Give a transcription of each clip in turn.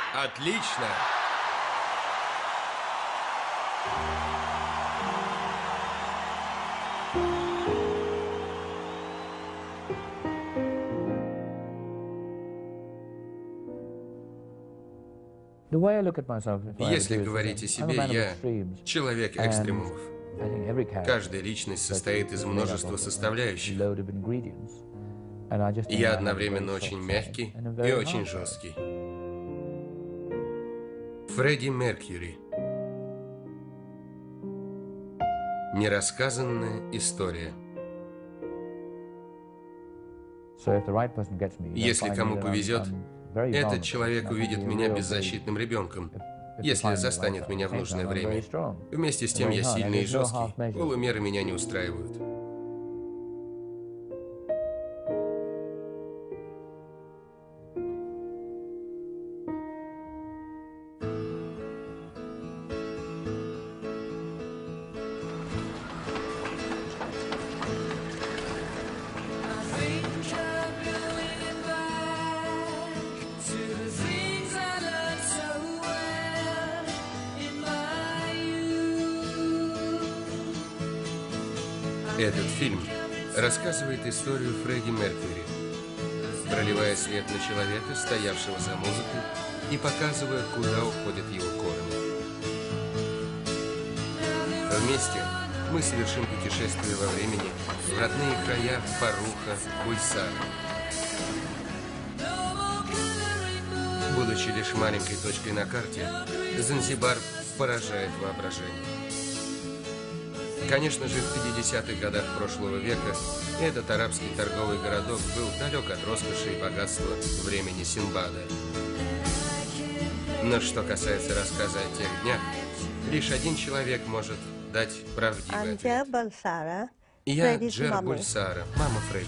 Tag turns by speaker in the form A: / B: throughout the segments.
A: Отлично! Если говорить о себе, я человек экстремумов. Каждая личность состоит из множества составляющих. Я одновременно очень мягкий и очень жесткий. Фредди Меркьюри. Нерассказанная история. Если кому повезет, этот человек увидит меня беззащитным ребенком, если застанет меня в нужное время. Вместе с тем я сильный и жесткий. Полумеры меня не устраивают. Этот фильм рассказывает историю Фредди Меркьюри, проливая свет на человека, стоявшего за музыкой, и показывая, куда уходят его корни. Вместе мы совершим путешествие во времени в родные края Фарруха Бульсара. Будучи лишь маленькой точкой на карте, Занзибар поражает воображение. Конечно же, в 50-х годах прошлого века этот арабский торговый городок был далек от роскоши и богатства времени Синдбада. Но что касается рассказа о тех днях, лишь один человек может дать правдивый ответ. Я Джер Бульсара, мама Фредди.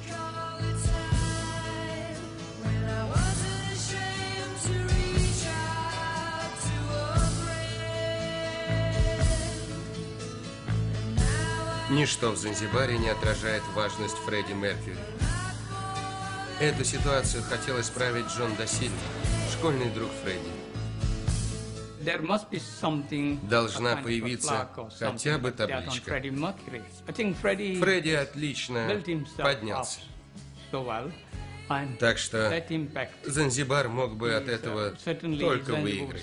A: Ничто в Занзибаре не отражает важность Фредди Меркьюри. Эту ситуацию хотел исправить Джон да Сильва, школьный друг Фредди. Должна появиться хотя бы табличка. Фредди отлично поднялся. Так что Занзибар мог бы от этого только выиграть.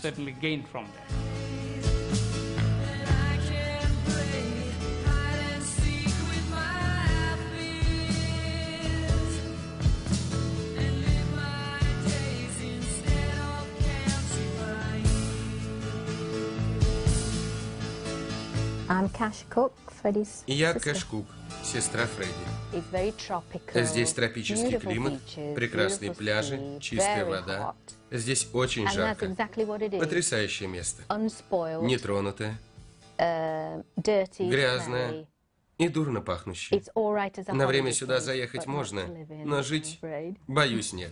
A: Я Кэш Кук, сестра Фредди. Здесь тропический климат, прекрасные пляжи, чистая вода. Здесь очень жарко. Потрясающее место. Нетронутое, грязное и дурно пахнущее. На время сюда заехать можно, но жить, боюсь, нет.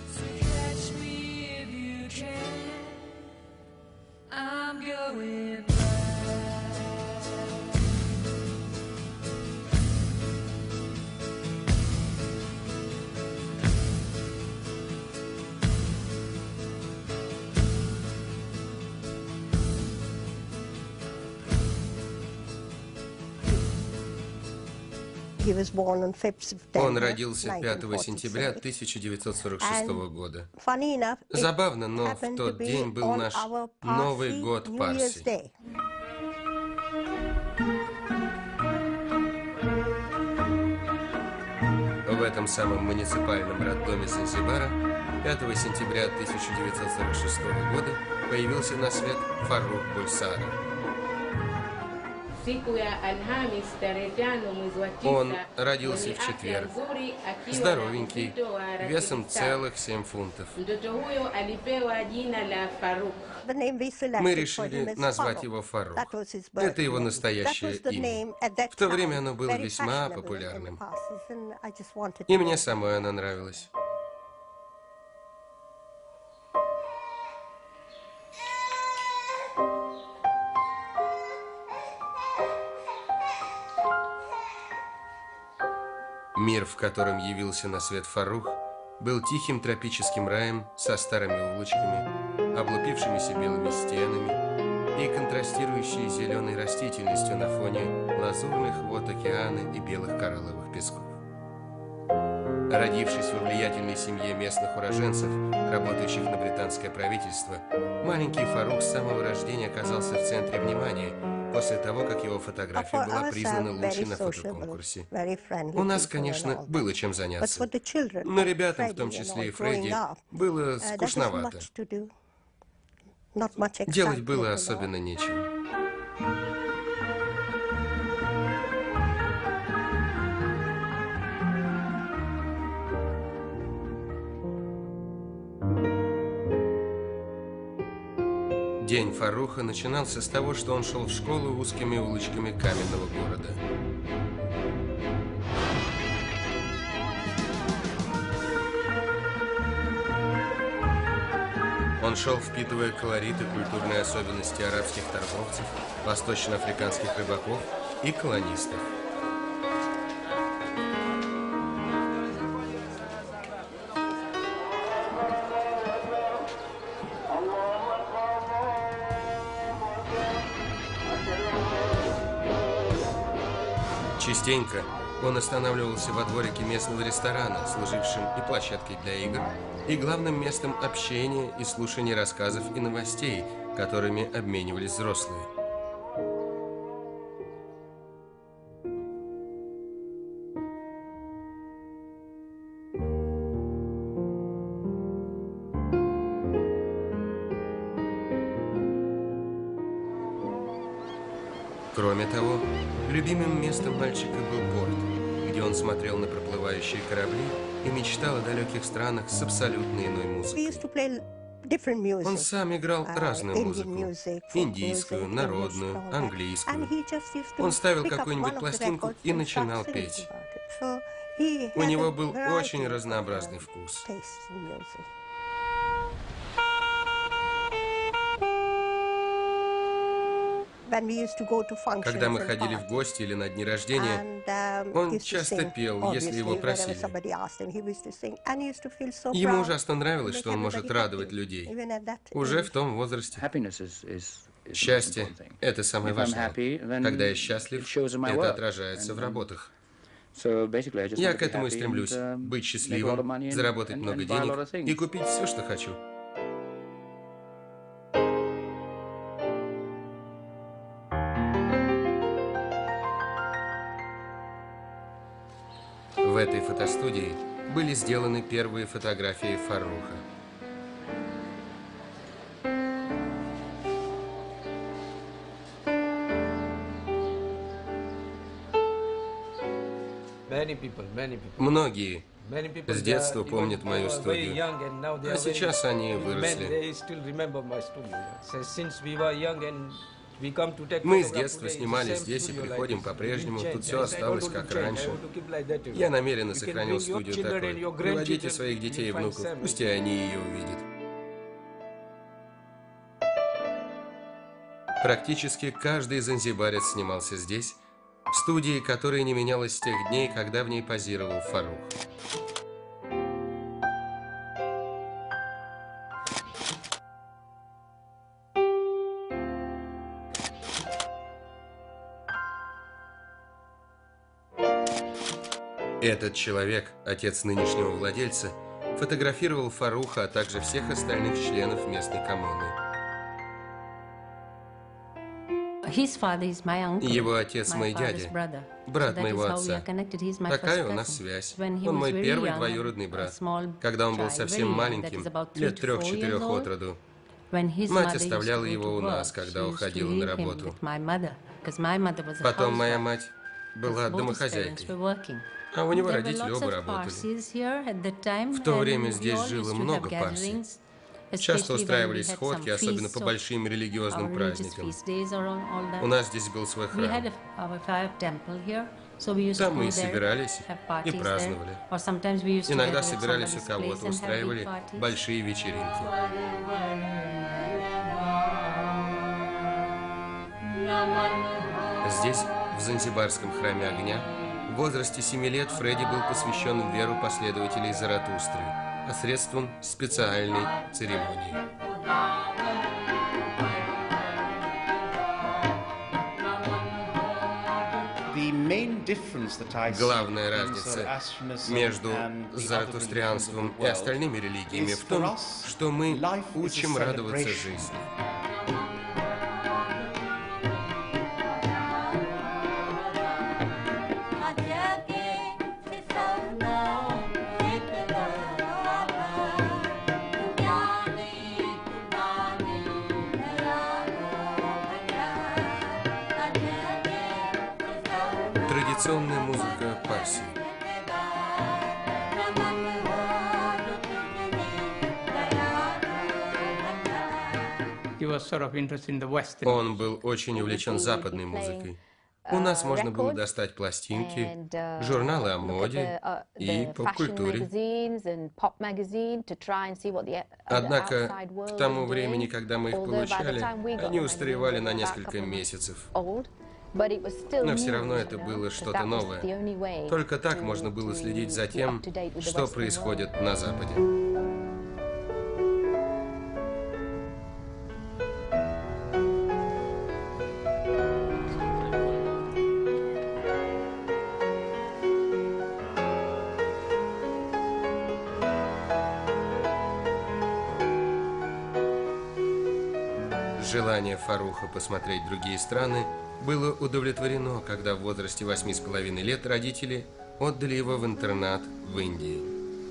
A: Он родился 5 сентября 1946 года. Забавно, но в тот день был наш Новый год Парси. В этом самом муниципальном роддоме Занзибара 5 сентября 1946 года появился на свет Фаррух Бульсара. Он родился в четверг, здоровенький, весом целых 7 фунтов. Мы решили назвать его Фаррух. Это его настоящее имя. В то время оно было весьма популярным. И мне самой оно нравилось. Мир, в котором явился на свет Фаррух, был тихим тропическим раем со старыми улочками, облупившимися белыми стенами и контрастирующей зеленой растительностью на фоне лазурных вод океана и белых коралловых песков. Родившись в влиятельной семье местных уроженцев, работающих на британское правительство, маленький Фарух с самого рождения оказался в центре внимания после того, как его фотография была признана лучшей на фотоконкурсе. У нас, конечно, было чем заняться, но ребятам, в том числе и Фредди, было скучновато. Делать было особенно нечего. День Фаруха начинался с того, что он шел в школу узкими улочками каменного города. Он шел, впитывая колорит и культурные особенности арабских торговцев, восточноафриканских рыбаков и колонистов. Частенько он останавливался во дворике местного ресторана, служившим и площадкой для игр, и главным местом общения и слушания рассказов и новостей, которыми обменивались взрослые. Кроме того, любимым местом мальчика был порт, где он смотрел на проплывающие корабли и мечтал о далеких странах с абсолютно иной музыкой. Он сам играл разную музыку – индийскую, народную, английскую. Он ставил какую-нибудь пластинку и начинал петь. У него был очень разнообразный вкус. Когда мы ходили в гости или на дни рождения, он часто пел, если его просили. Ему ужасно нравилось, что он может радовать людей, уже в том возрасте. Счастье – это самое важное. Когда я счастлив, это отражается в работах. Я к этому и стремлюсь – быть счастливым, заработать много денег и купить все, что хочу. В этой фотостудии были сделаны первые фотографии Фарруха. Многие с детства помнят мою студию, а сейчас они выросли. Мы с детства снимали здесь и приходим по-прежнему, тут все осталось как раньше. Я намеренно сохранил студию такой. Приводите своих детей и внуков, пусть и они ее увидят. Практически каждый занзибарец снимался здесь, в студии, которая не менялась с тех дней, когда в ней позировал Фаррух. Этот человек, отец нынешнего владельца, фотографировал Фарруха, а также всех остальных членов местной коммуны. Его отец мой дядя, брат моего отца. Такая у нас связь. Он мой первый двоюродный брат. Когда он был совсем маленьким, лет 3-4 от роду, мать оставляла его у нас, когда уходила на работу. Потом моя мать была домохозяйкой, а у него родители оба работали. В то время здесь жило много парсий. Часто устраивались сходки, особенно по большим религиозным праздникам. У нас здесь был свой храм. Там мы и собирались, и праздновали. Иногда собирались у кого-то, устраивали большие вечеринки. Здесь, в Занзибарском храме огня, возрасте 7 лет Фредди был посвящен в веру последователей Заратустры посредством специальной церемонии. Главная разница между заратустрианством и остальными религиями в том, что мы учим радоваться жизни. Традиционная музыка Парси. Он был очень увлечен западной музыкой. У нас можно было достать пластинки, журналы о моде и поп-культуре. Однако, к тому времени, когда мы их получали, они устаревали на несколько месяцев. Но все равно это было что-то новое. Только так можно было следить за тем, что происходит на Западе. Желание Фаруха посмотреть другие страны было удовлетворено, когда в возрасте 8,5 лет родители отдали его в интернат в Индии.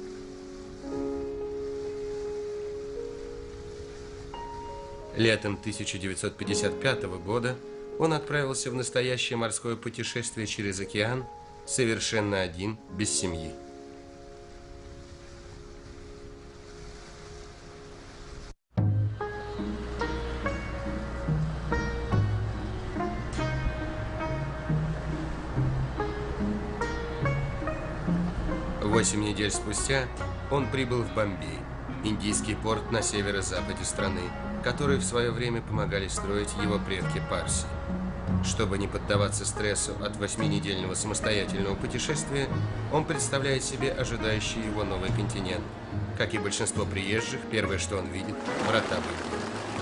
A: Летом 1955 года он отправился в настоящее морское путешествие через океан, совершенно один, без семьи. Восемь недель спустя он прибыл в Бомбей, индийский порт на северо-западе страны, который в свое время помогали строить его предки Парси. Чтобы не поддаваться стрессу от 8-недельного самостоятельного путешествия, он представляет себе ожидающий его новый континент. Как и большинство приезжих, первое, что он видит – врата в Индию.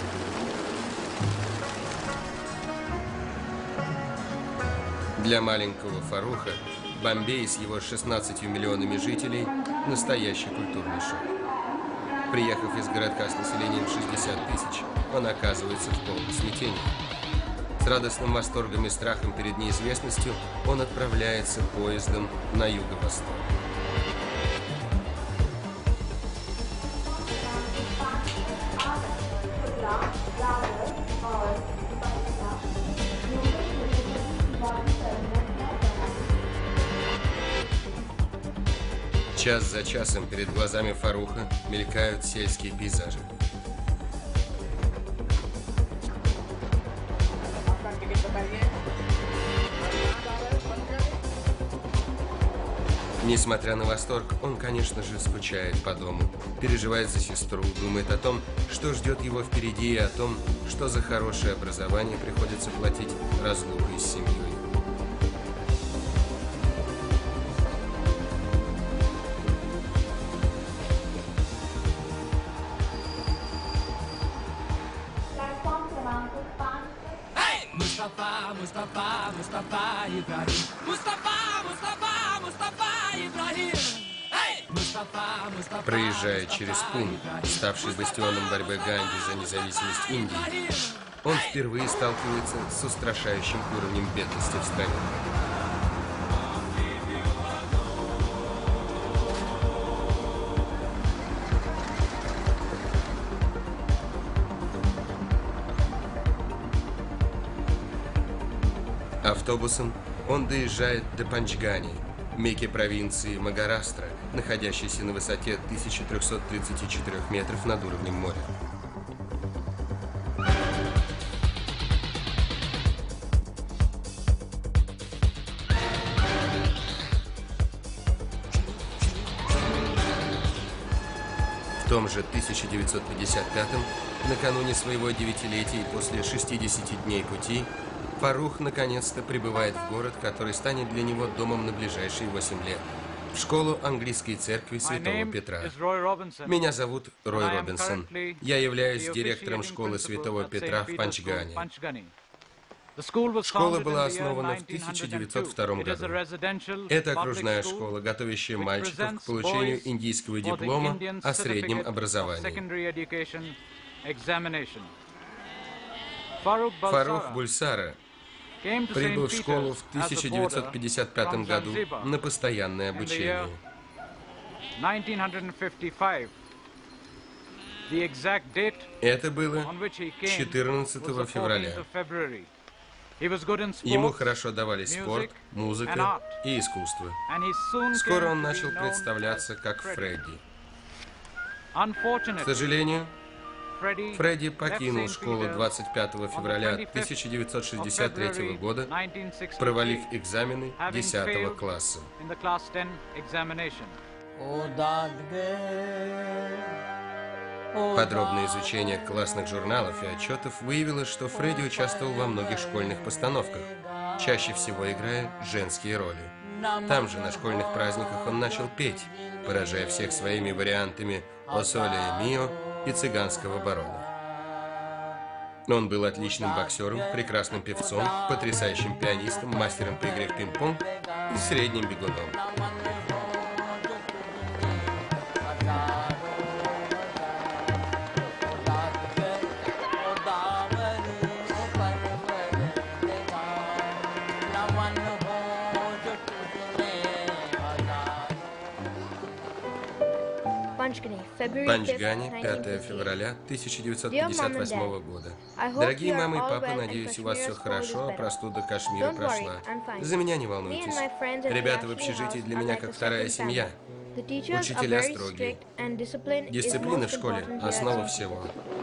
A: Для маленького Фаруха Бомбей с его 16 миллионами жителей – настоящий культурный шок. Приехав из городка с населением 60 тысяч, он оказывается в полном смятении. С радостным восторгом и страхом перед неизвестностью он отправляется поездом на юго-восток. Час за часом перед глазами Фаруха мелькают сельские пейзажи. Несмотря на восторг, он, конечно же, скучает по дому, переживает за сестру, думает о том, что ждет его впереди, и о том, что за хорошее образование приходится платить разлукой с семьей.
B: Mustafa, Mustafa Ibrahim. Mustafa, Mustafa, Mustafa Ibrahim.
A: Проезжая через Пуну, ставший бастионом борьбы Ганди за независимость Индии, он впервые сталкивается с устрашающим уровнем бедности в стране. Автобусом он доезжает до Панчгани, мекки провинции Магарастра, находящейся на высоте 1334 метров над уровнем моря. В том же 1955-м, накануне своего 9-летия и после 60 дней пути, Фарух наконец-то прибывает в город, который станет для него домом на ближайшие 8 лет. В школу английской церкви Святого Петра. Меня зовут Рой Робинсон. Я являюсь директором школы Святого Петра в Панчгане. Школа была основана в 1902 году. Это окружная школа, готовящая мальчиков к получению индийского диплома о среднем образовании. Фарух Бульсара прибыл в школу в 1955 году на постоянное обучение. Это было 14 февраля. Ему хорошо давались спорт, музыка и искусство. Скоро он начал представляться как Фредди. К сожалению, Фредди покинул школу 25 февраля 1963 года, провалив экзамены 10 класса. Подробное изучение классных журналов и отчетов выявило, что Фредди участвовал во многих школьных постановках, чаще всего играя женские роли. Там же, на школьных праздниках, он начал петь, поражая всех своими вариантами «О соле мио» и «Цыганского барона». Он был отличным боксером, прекрасным певцом, потрясающим пианистом, мастером по игре в пинг-понг и средним бегуном. Панчгане, 5 февраля 1958 года. Дорогие мама и папа, надеюсь, у вас все хорошо, а простуда Кашмира прошла. За меня не волнуйтесь. Ребята в общежитии для меня как вторая семья. Учителя строгие. Дисциплина в школе – основа всего.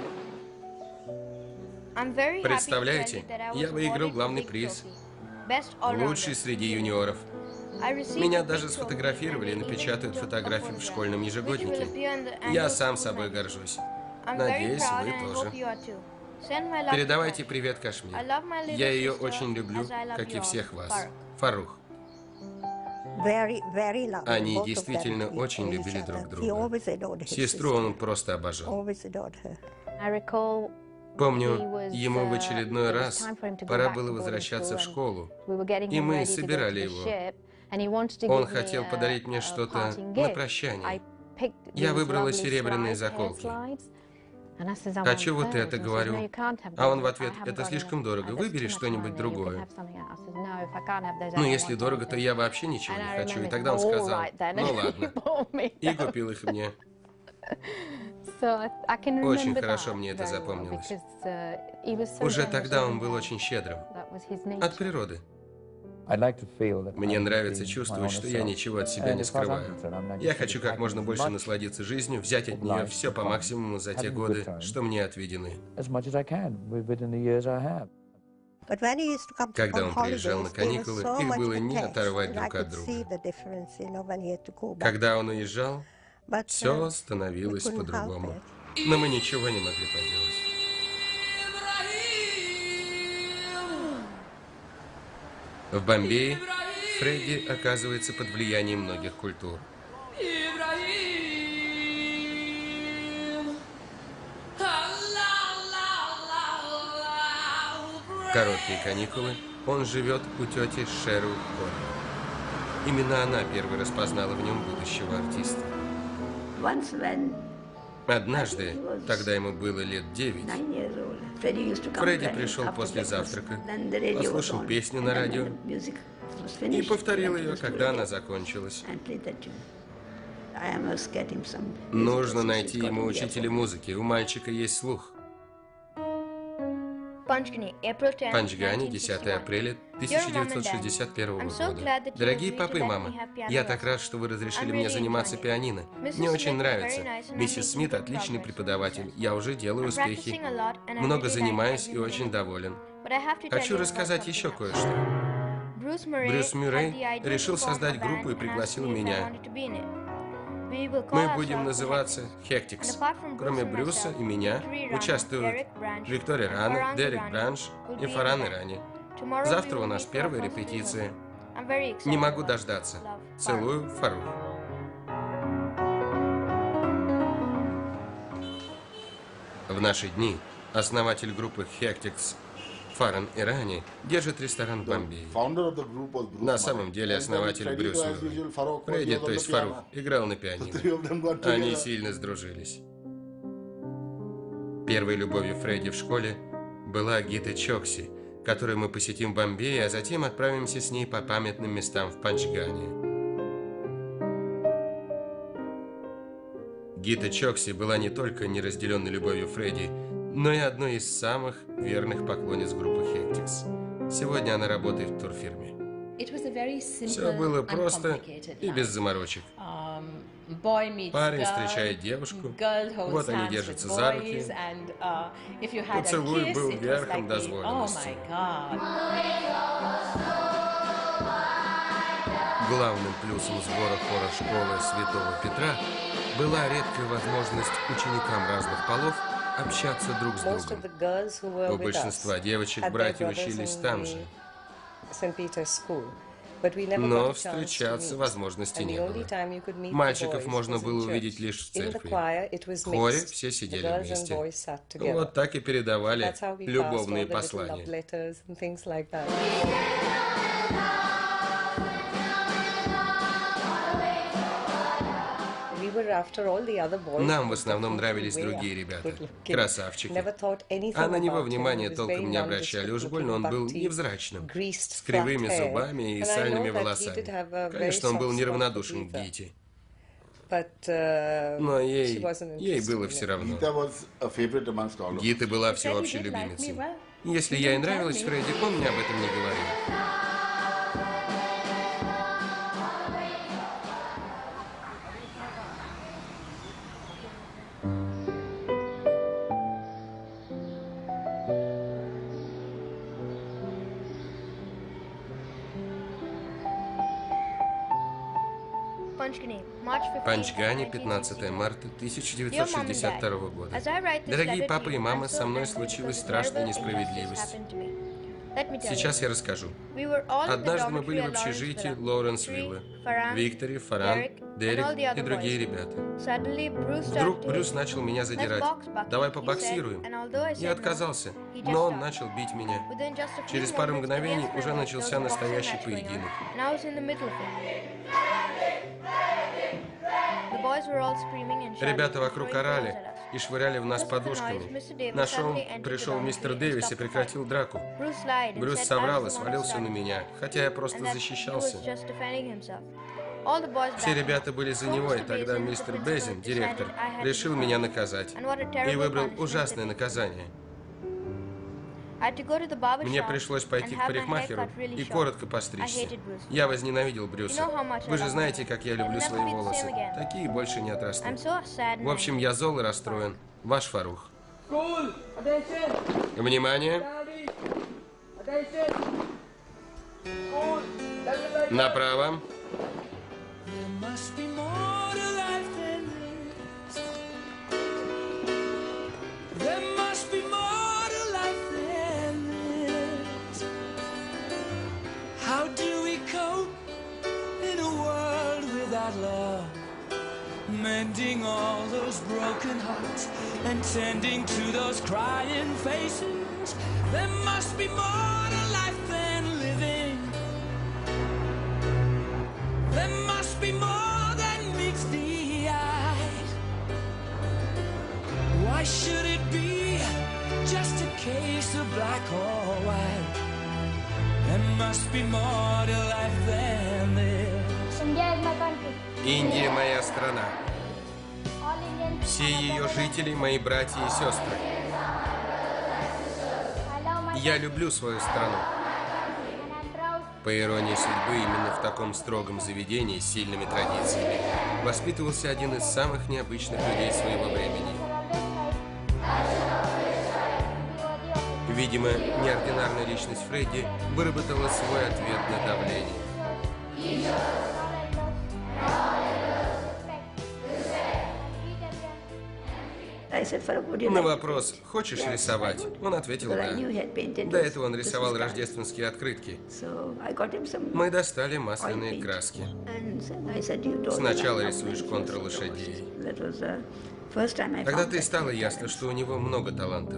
A: Представляете, я выиграл главный приз. Лучший среди юниоров. Меня даже сфотографировали и напечатают фотографию в школьном ежегоднике. Я сам собой горжусь. Надеюсь, вы тоже. Передавайте привет Кашмир. Я ее очень люблю, как и всех вас. Фарух. Они действительно очень любили друг друга. Сестру он просто обожал. Помню, ему в очередной раз пора было возвращаться в школу, и мы собирали его. Он хотел подарить мне что-то на прощание. Я выбрала серебряные заколки. «Хочу вот это», говорю. А он в ответ: «Это слишком дорого, выбери что-нибудь другое». Ну, если дорого, то я вообще ничего не хочу. И тогда он сказал: «Ну ладно». И купил их мне. Очень хорошо мне это запомнилось. Уже тогда он был очень щедрым. От природы. Мне нравится чувствовать, что я ничего от себя не скрываю. Я хочу как можно больше насладиться жизнью, взять от нее все по максимуму за те годы, что мне отведены. Когда он приезжал на каникулы, их было не оторвать друг от друга. Когда он уезжал, все становилось по-другому. Но мы ничего не могли поделать. В Бомбее Фредди оказывается под влиянием многих культур. Короткие каникулы он живет у тети Шеру Коли. Именно она первой распознала в нем будущего артиста. Однажды, тогда ему было лет 9, Фредди пришел после завтрака, послушал песню на радио и повторил ее, когда она закончилась. Нужно найти ему учителя музыки, у мальчика есть слух. Панчгане, 10 апреля 1961 года. Дорогие папа и мама, я так рад, что вы разрешили мне заниматься пианино. Мне очень нравится. Миссис Смит отличный преподаватель. Я уже делаю успехи. Много занимаюсь и очень доволен. Хочу рассказать еще кое-что. Брюс Мюррей решил создать группу и пригласил меня. Мы будем называться Hectics. Кроме Брюса и меня участвуют Виктория Рана, Дерек Бранш и Фаран Ирани. Завтра у нас первая репетиция. Не могу дождаться. Целую, Фарух. В наши дни основатель группы Hectics Фаррен Ирани держит ресторан в Бомбее. На самом деле основатель Брюс Уилли. Фредди, то есть Фарух, играл на пианино. Они сильно сдружились. Первой любовью Фредди в школе была Гита Чокси, которую мы посетим в Бомбее, а затем отправимся с ней по памятным местам в Панчгане. Гита Чокси была не только неразделенной любовью Фредди, но и одной из самых верных поклонниц группы Hectics. Сегодня она работает в турфирме. Все было просто и без заморочек. Парень встречает девушку, вот они держатся за руки. Поцелуй был верхом дозволенности. Главным плюсом сбора хора школы Святого Петра была редкая возможность ученикам разных полов общаться друг с другом. У большинства девочек братья учились там же. Но встречаться возможности не было. Мальчиков можно было увидеть лишь в церкви. В хоре все сидели вместе. Вот так и передавали любовные послания. Нам в основном нравились другие ребята, красавчики. А на него внимания толком не обращали, уж больно он был невзрачным, с кривыми зубами и сальными волосами. Конечно, он был неравнодушен к Гите. Но ей было все равно. Гита была всеобщей любимицей. Если я и нравилась Фредди, он мне об этом не говорил. Панчгане, 15 марта 1962 года. Дорогие папа и мама, со мной случилась страшная несправедливость. Сейчас я расскажу. Однажды мы были в общежитии Лоуренсвилла. Виктори, Фарран, Дерек и другие ребята. Вдруг Брюс начал меня задирать. «Давай побоксируем». Я отказался, но он начал бить меня. Через пару мгновений уже начался настоящий поединок. Ребята вокруг орали и швыряли в нас подушками. На шум пришел мистер Дэвис и прекратил драку. Брюс соврал и свалился на меня, хотя я просто защищался. Все ребята были за него, и тогда мистер Безин, директор, решил меня наказать. И выбрал ужасное наказание. Мне пришлось пойти к парикмахеру и коротко постричься. Я возненавидел Брюса. Вы же знаете, как я люблю свои волосы. Такие больше не отрастут. В общем, я зол и расстроен. Ваш Фарух. Внимание! Направо.
B: Love, mending all those broken hearts and tending to those crying faces. There must be more to life than living. There must be more than meets the eye. Why should it be just a case of black or white? There must be more to life than this.
A: Индия моя страна. Все ее жители мои братья и сестры. Я люблю свою страну. По иронии судьбы, именно в таком строгом заведении с сильными традициями воспитывался один из самых необычных людей своего времени. Видимо, неординарная личность Фредди выработала свой ответ на давление. На вопрос, хочешь рисовать, он ответил да. До этого он рисовал рождественские открытки. Мы достали масляные краски. Сначала рисуешь контур лошадей. Тогда-то и стало ясно, что у него много талантов.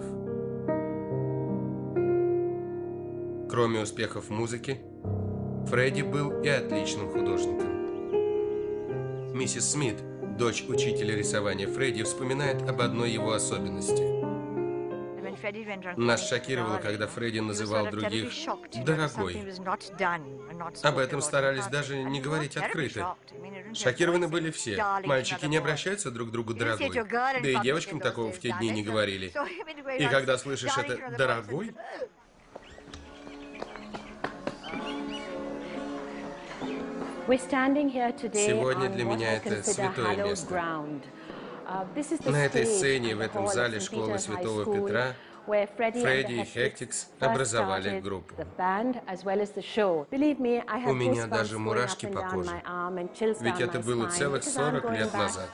A: Кроме успехов в музыке, Фредди был и отличным художником. Миссис Смит, дочь учителя рисования Фредди, вспоминает об одной его особенности. Нас шокировало, когда Фредди называл других «дорогой». Об этом старались даже не говорить открыто. Шокированы были все. Мальчики не обращаются друг к другу «дорогой». Да и девочкам такого в те дни не говорили. И когда слышишь это «дорогой», сегодня для меня это святое место. На этой сцене, в этом зале школы Святого Петра, Фредди и Хектикс образовали группу. У меня даже мурашки по коже, ведь это было целых 40 лет назад.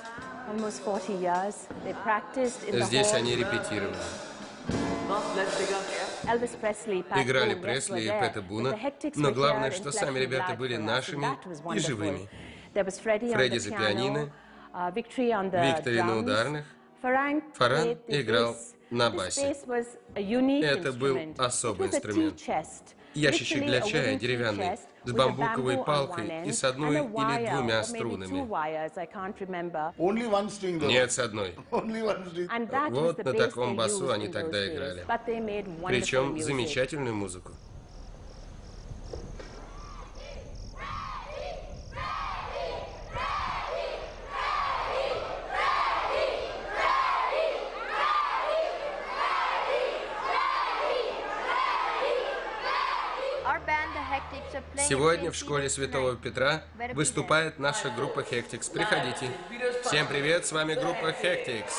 A: Здесь они репетировали. Играли Пресли и Пэта Буна, но главное, что сами ребята были нашими и живыми. Фредди за пианино, Виктори на ударных, Фарран играл на басе. Это был особый инструмент. Ящичек для чая деревянный, с бамбуковой палкой и с одной или двумя струнами. Нет, с одной. Вот на таком басу они тогда играли. Причем замечательную музыку. Сегодня в школе Святого Петра выступает наша группа Хектикс. Приходите. Всем привет, с вами группа Хектикс.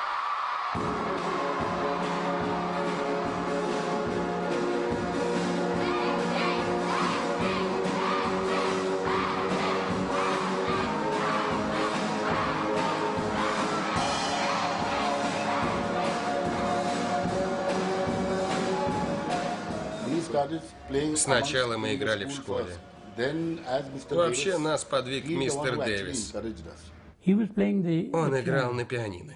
A: Сначала мы играли в школе. Вообще нас подвиг мистер Дэвис. Он играл на пианино.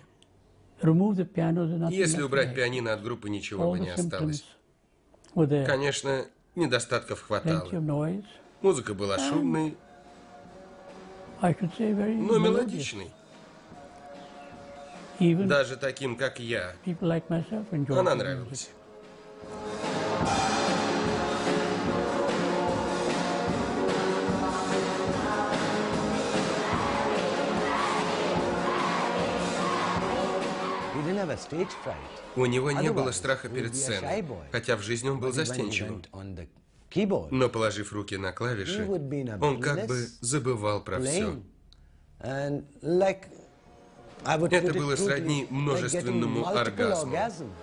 A: Если убрать пианино от группы, ничего бы не осталось. Конечно, недостатков хватало. Музыка была шумной, но мелодичной. Даже таким, как я, она нравилась. У него не было страха перед сценой, хотя в жизни он был застенчивым. Но, положив руки на клавиши, он как бы забывал про все. Это было сродни множественному оргазму.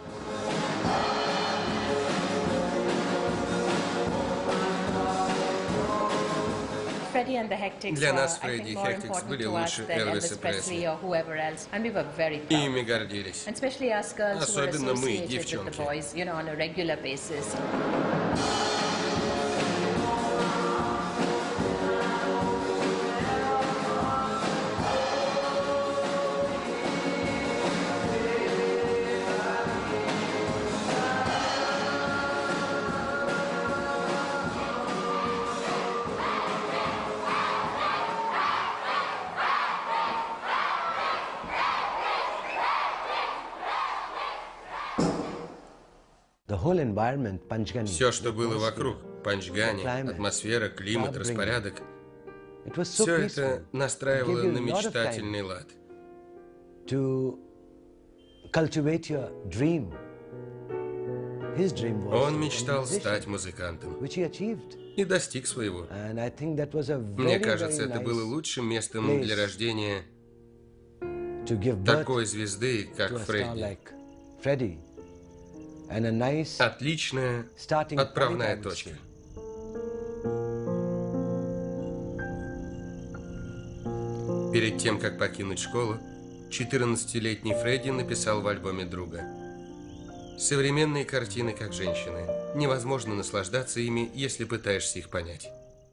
A: Для нас Фредди и Хектикс были лучше Элвиса Пресли. И ими гордились. Особенно мы, девчонки. Все, что было вокруг, Панчгани, атмосфера, климат, распорядок, все это настраивало на мечтательный лад. Он мечтал стать музыкантом и достиг своего. Мне кажется, это было лучшим местом для рождения такой звезды, как Фредди. Отличная отправная точка. Перед тем, как покинуть школу, 14-летний Фредди написал в альбоме друга: «Современные картины как женщины. Невозможно наслаждаться ими, если пытаешься их понять».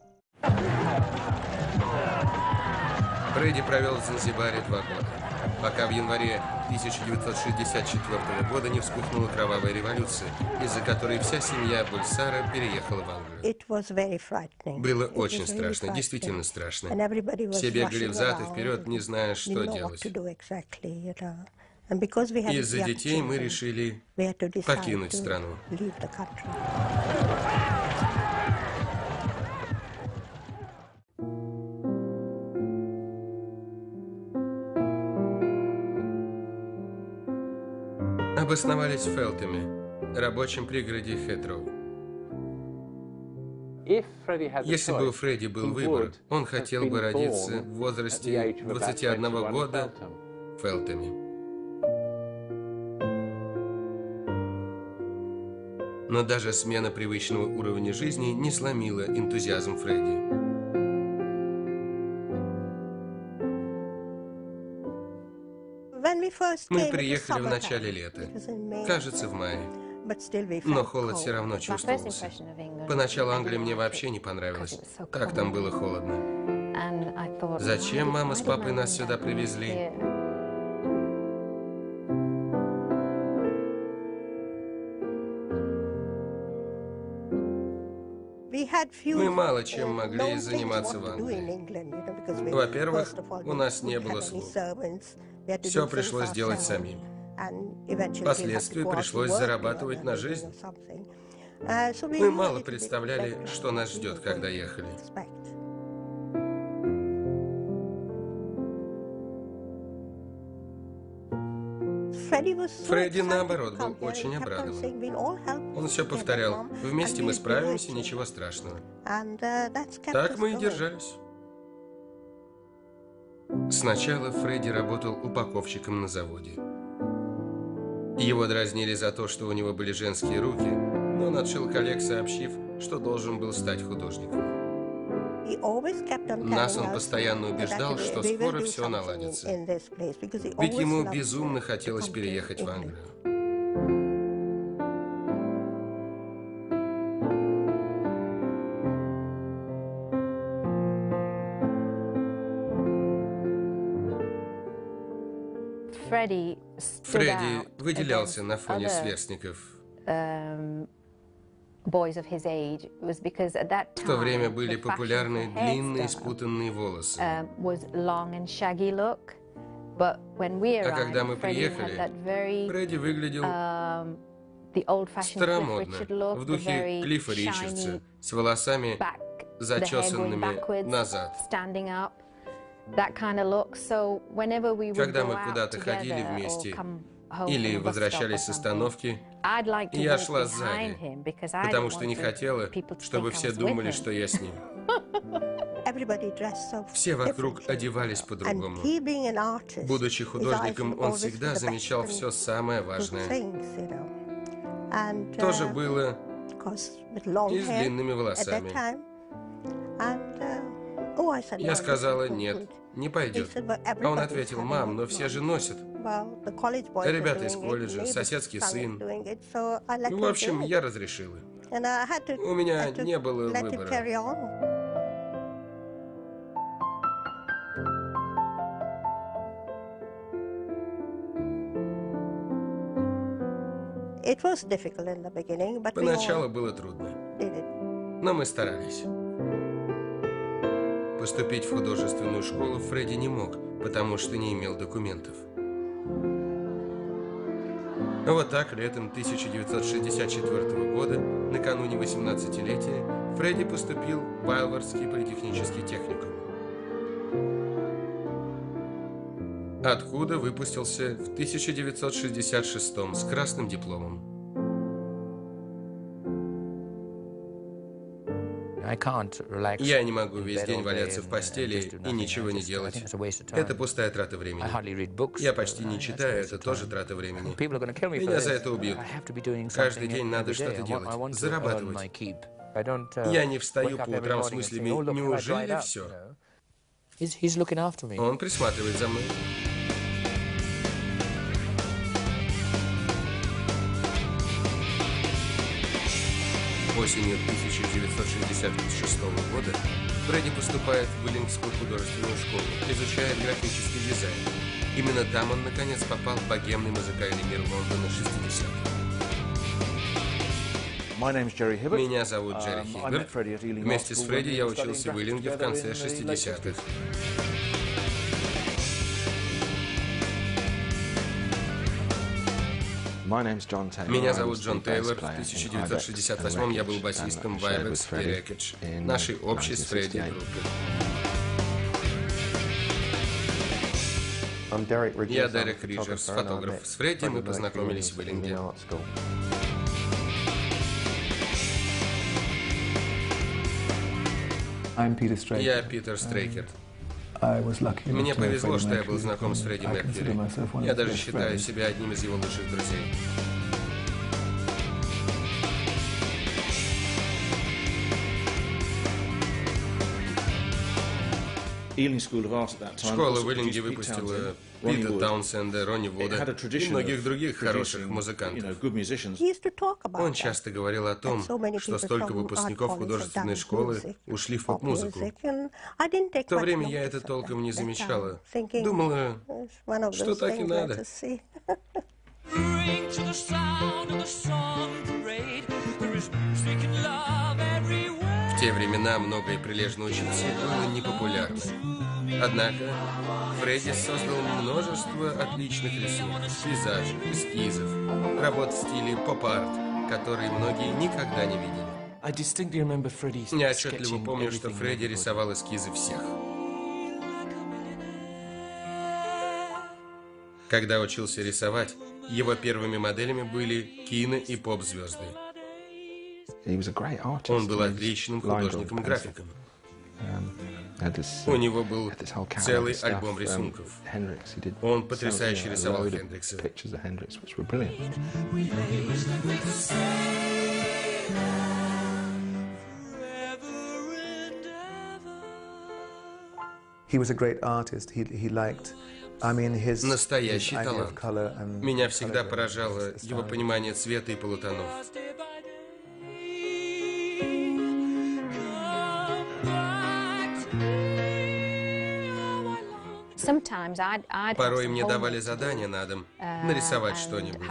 A: Фредди провел в Занзибаре 2 года, пока в январе 1964 года не вспыхнула кровавая революция, из-за которой вся семья Буль-Сара переехала в Англию. Было очень страшно, действительно страшно. Все бегали взад и вперед, не зная, что делать. Из-за детей мы решили покинуть страну. Обосновались в Фелтами, рабочем пригороде Хэтроу. Если бы у Фредди был выбор, он хотел бы родиться в возрасте 21 года в Фелтами. Но даже смена привычного уровня жизни не сломила энтузиазм Фредди. Мы приехали в начале лета, кажется, в мае. Но холод все равно чувствовался. Поначалу Англия мне вообще не понравилась. Как там было холодно. Зачем мама с папой нас сюда привезли? Мы мало чем могли заниматься в Англии. Во-первых, у нас не было слуг. Все пришлось делать самим. Впоследствии пришлось зарабатывать на жизнь. Мы мало представляли, что нас ждет, когда ехали. Фредди, наоборот, был очень обрадован. Он все повторял: «Вместе мы справимся, ничего страшного». Так мы и держались. Сначала Фредди работал упаковщиком на заводе. Его дразнили за то, что у него были женские руки, но он отшил коллег, сообщив, что должен был стать художником. Нас он постоянно убеждал, что скоро все наладится. Ведь ему безумно хотелось переехать в Англию. Фредди выделялся на фоне сверстников. В то время были популярны длинные спутанные волосы. А когда мы приехали, Фредди выглядел старомодно, в духе Клиффа Ричардса, с волосами, зачесанными назад. Когда мы куда-то ходили вместе или возвращались с остановки, я шла сзади, потому что не хотела, чтобы все думали, что я с ним. Все вокруг одевались по-другому. Будучи художником, он всегда замечал все самое важное. То же было и с длинными волосами. Я сказала: «Нет, не пойдет». А он ответил: «Мам, но все же носят. Ребята из колледжа, соседский сын». В общем, я разрешила. У меня не было выбора. Поначалу было трудно, но мы старались. Поступить в художественную школу Фредди не мог, потому что не имел документов. Вот так, летом 1964 года, накануне 18-летия, Фредди поступил в Байлвардский политехнический техникум, откуда выпустился в 1966 с красным дипломом. Я не могу весь день валяться в постели и ничего не делать. Это пустая трата времени. Я почти не читаю, это тоже трата времени. Меня за это убьют. Каждый день надо что-то делать, зарабатывать. Я не встаю по утрам с мыслями: неужели все? Он присматривает за мной. Осенью 1966 года Фредди поступает в Уиллингскую художественную школу, изучает графический дизайн. Именно там он, наконец, попал в богемный музыкальный мир Лондона 60-х. Меня зовут Джерри Хигбер. Вместе с Фредди я учился в Уиллинге в конце 60-х. Меня зовут Джон Тейлор. В 1968 я был басистом в Ibex и Wreckage, нашей общей с Фредди группы. Я Дерек Риджерс, фотограф. С Фредди мы познакомились в Уиллинге. Я Питер Стрейкерт. Мне повезло, что я был знаком с Фредди Меркьюри. Я даже считаю себя одним из его лучших друзей. Школа в Уиллинге выпустила Пита Таунсенда, Ронни Вуда и многих других хороших музыкантов. Он часто говорил о том, что столько выпускников художественной школы ушли в поп-музыку. В то время я это толком не замечала. Думала, что так и надо. В те времена многое прилежно учиться было непопулярно. Однако Фредди создал множество отличных рисунков, пейзажей, эскизов, работ в стиле поп-арт, которые многие никогда не видели. Я отчетливо помню, что Фредди рисовал эскизы всех. Когда учился рисовать, его первыми моделями были кино- и поп-звезды. Он был отличным художником-графиком. У него был целый альбом рисунков. Он потрясающе рисовал Хендрикса. Настоящий талант. Меня всегда поражало его понимание цвета и полутонов. Порой мне давали задание на дом нарисовать что-нибудь.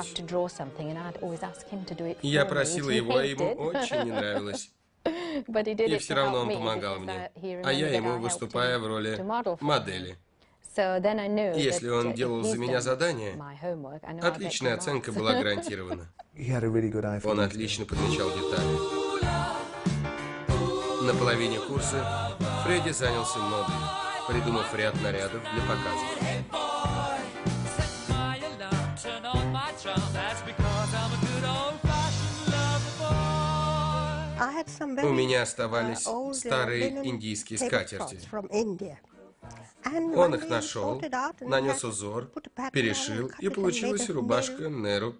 A: Я просила его, а ему очень не нравилось. И все равно он помогал мне, а я ему, выступая в роли модели. Если он делал за меня задание, отличная оценка была гарантирована. Он отлично подмечал детали. На половине курса Фредди занялся модой, придумав ряд нарядов для показов. У меня оставались старые индийские скатерти. Он их нашел, нанес узор, перешил, и получилась рубашка Неру.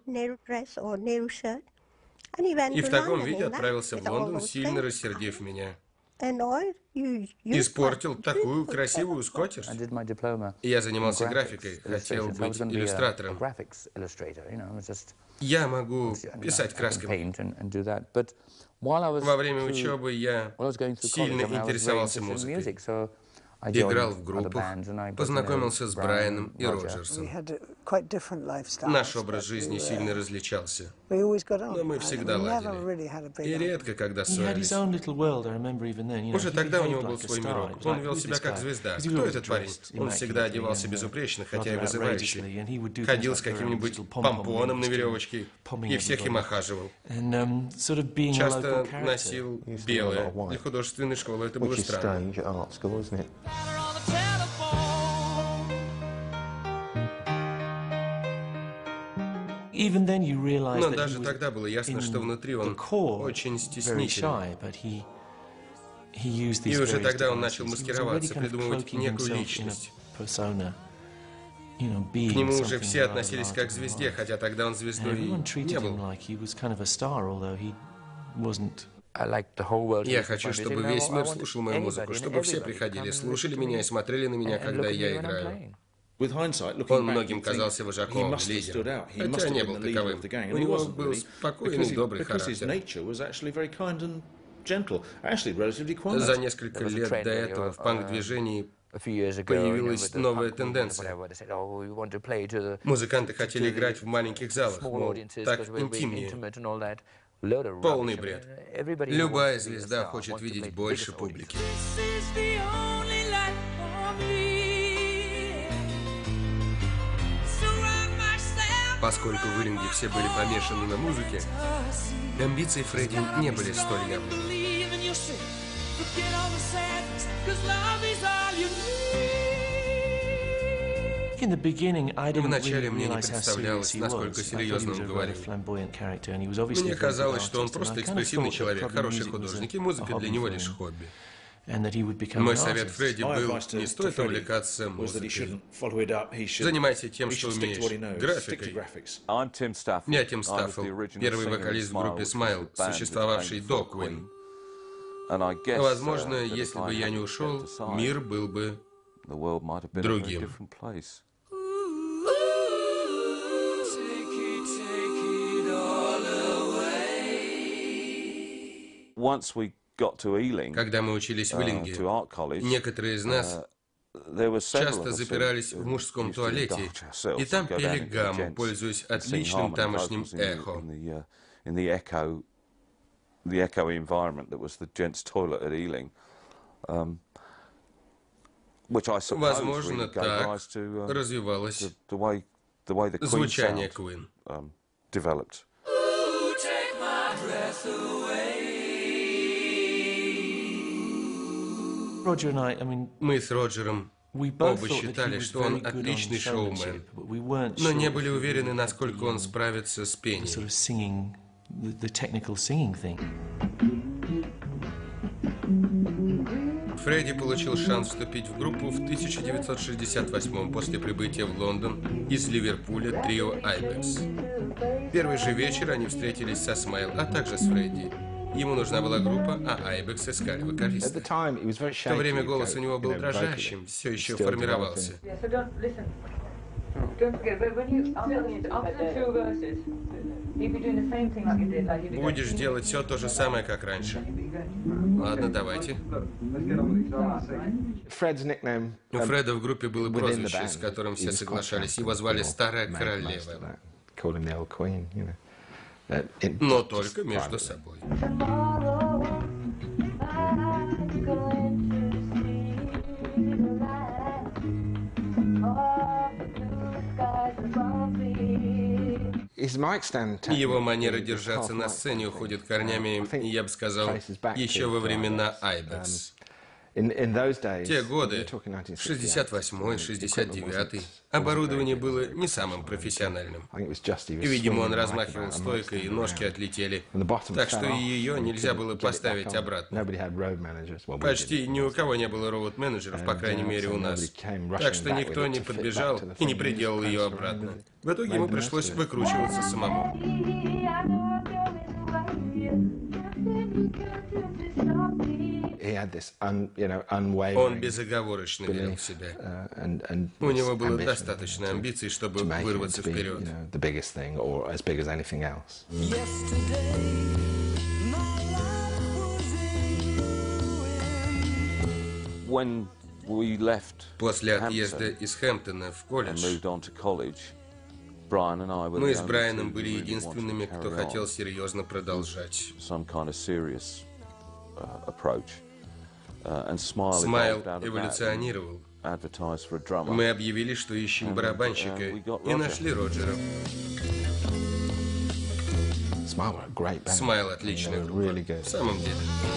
A: И в таком виде отправился в Лондон, сильно рассердив меня. Испортил такую красивую скатерть. Я занимался графикой, хотел быть иллюстратором. Я могу писать красками. Во время учебы я сильно интересовался музыкой. Играл в группах, познакомился с Брайаном и Роджерсом. Наш образ жизни сильно различался, но мы всегда ладили. И редко, когда ссорились. Уже тогда у него был свой мирок. Он вел себя как звезда. Кто этот парень? Он всегда одевался безупречно, хотя и вызывающе. Ходил с каким-нибудь помпоном на веревочке и всех им охаживал. Часто носил белое. Для художественной школы это было странно. Но даже тогда было ясно, что внутри он очень стеснительный. И уже тогда он начал маскироваться, придумывать некую личность. К нему уже все относились как к звезде, хотя тогда он звездой не был. Я хочу, чтобы весь мир слушал мою музыку, чтобы все приходили, слушали меня и смотрели на меня, когда я играю. Он многим казался вожаком, лидером, хотя не был таковым. У него был спокойный, добрый характер. За несколько лет до этого в панк-движении появилась новая тенденция. Музыканты хотели играть в маленьких залах, мол, так интимнее. Полный бред. Любая звезда хочет видеть больше публики. Поскольку в Иллинге все были помешаны на музыке, амбиции Фредди не были столь явными. Вначале мне не представлялось, насколько серьезно он говорит. Мне казалось, что он просто экспрессивный человек, хороший художник, и музыка для него лишь хобби. Мой совет Фредди был: не стоит увлекаться музыкой. Занимайся тем, что умеешь, графикой. Я Тим Стаффл, первый вокалист в группе Smile, существовавший до Queen. Возможно, если бы я не ушел, мир был бы другим. Когда мы учились в Иллинге, некоторые из нас часто запирались в мужском туалете, и там пели гамму, пользуясь отличным тамошним эхо. Возможно, так развивалось звучание Queen. Мы с Роджером оба считали, что он отличный шоумен, но не были уверены, насколько он справится с пением. Фредди получил шанс вступить в группу в 1968 после прибытия в Лондон из Ливерпуля трио Ibex. Первый же вечер они встретились со Смайл, а также с Фредди. Ему нужна была группа, а Ibex искали вокалиста. В то время голос у него был дрожащим, все еще формировался. Будешь делать все то же самое, как раньше. Ладно, давайте. У Фреда в группе было прозвище, с которым все соглашались. Его звали Старая Королева. Но только между собой. Его манера держаться на сцене уходит корнями, я бы сказал, еще во времена Ibex. Те годы, 68-й, 69-й, оборудование было не самым профессиональным. Видимо, он размахивал стойкой, и ножки отлетели, так что ее нельзя было поставить обратно. Почти ни у кого не было роуд-менеджеров, по крайней мере у нас. Так что никто не подбежал и не приделал ее обратно. В итоге ему пришлось выкручиваться самому. Он безоговорочно верил в себя. У него было достаточно амбиций, чтобы вырваться вперед. После отъезда из Хэмптона в колледж, мы с Брайаном были единственными, кто хотел серьезно продолжать. Смайл эволюционировал. Мы объявили, что ищем барабанщика, и нашли Роджера. Смайл отличная группа, в самом деле.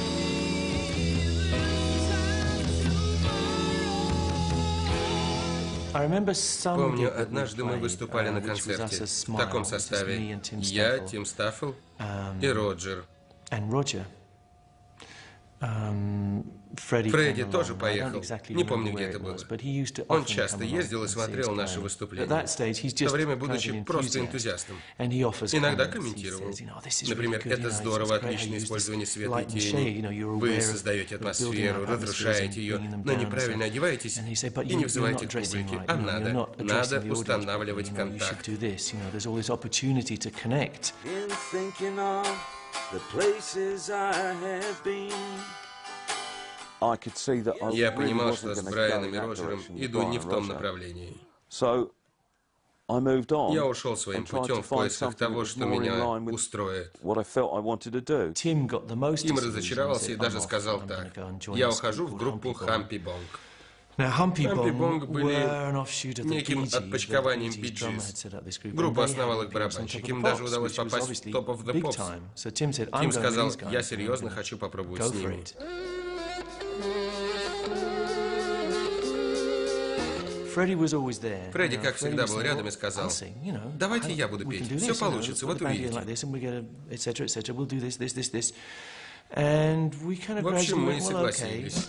A: Помню, однажды мы выступали на концерте в таком составе. Я, Тим Стаффл и Роджер. Фредди тоже поехал. Не помню, где это было. Он часто ездил и смотрел наши выступления. В то время, будучи просто энтузиастом, иногда комментировал. Например, это здорово, отличное использование света и тени. Вы создаете атмосферу, разрушаете ее, но неправильно одеваетесь и не вызываете к публике. А надо устанавливать контакт. Я понимал, что с Брайаном и Роджером иду не в том направлении. Я ушел своим путем в поисках того, что меня устроит. Тим разочаровался и даже сказал так: я ухожу в группу Хампи Бонг. Хампи Бонг были неким отпочкованием Bee Gees. Группу основал их барабанщик. Им даже удалось попасть в Top of the Pops. Тим сказал: я серьезно хочу попробовать с ними. Фредди, как всегда, был рядом и сказал: давайте я буду петь, все получится, вот увидите. В общем, мы согласились.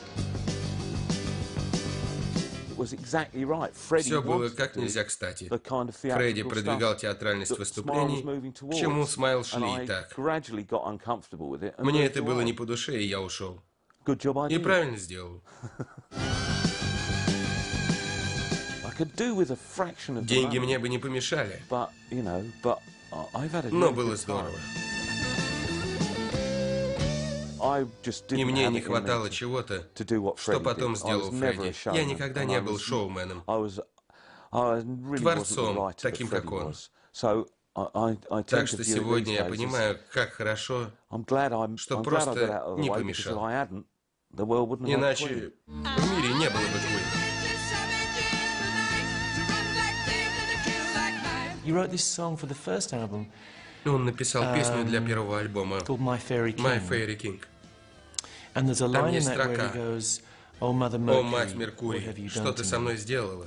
A: Все было как нельзя кстати. Фредди продвигал театральность выступлений, к чему Смайл шли и так. Мне это было не по душе, и я ушел. И правильно сделал. Деньги мне бы не помешали. Но было здорово. И мне не хватало чего-то, что потом сделал Фредди. Я никогда не был шоуменом, творцом, таким как он. Так что сегодня я понимаю, как хорошо, что просто не помешал. Иначе в мире не было бы Queen. Он написал песню для первого альбома «My Fairy King». Там есть строка: «О, мать Меркурий, что ты со мной сделала?»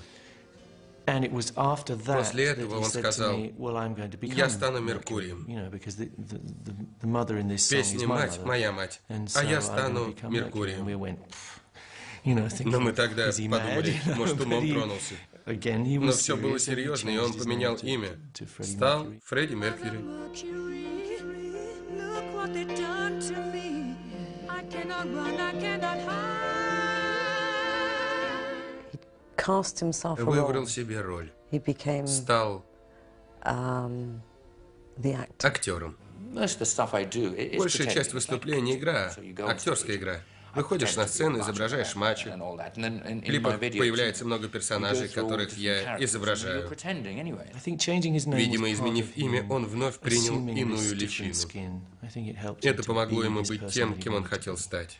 A: После этого он сказал: «Я стану Меркурием». Песня «Мать, моя мать», а я стану Меркурием. Но мы тогда подумали, может, умом тронулся. Но все было серьезно, и он поменял имя. Стал Фредди Меркьюри. Выбрал себе роль. Стал актером. Большая часть выступления — игра, актерская игра. Выходишь на сцену, изображаешь матчи. В клипах появляется много персонажей, которых я изображаю. Видимо, изменив имя, он вновь принял иную личину. Это помогло ему быть тем, кем он хотел стать.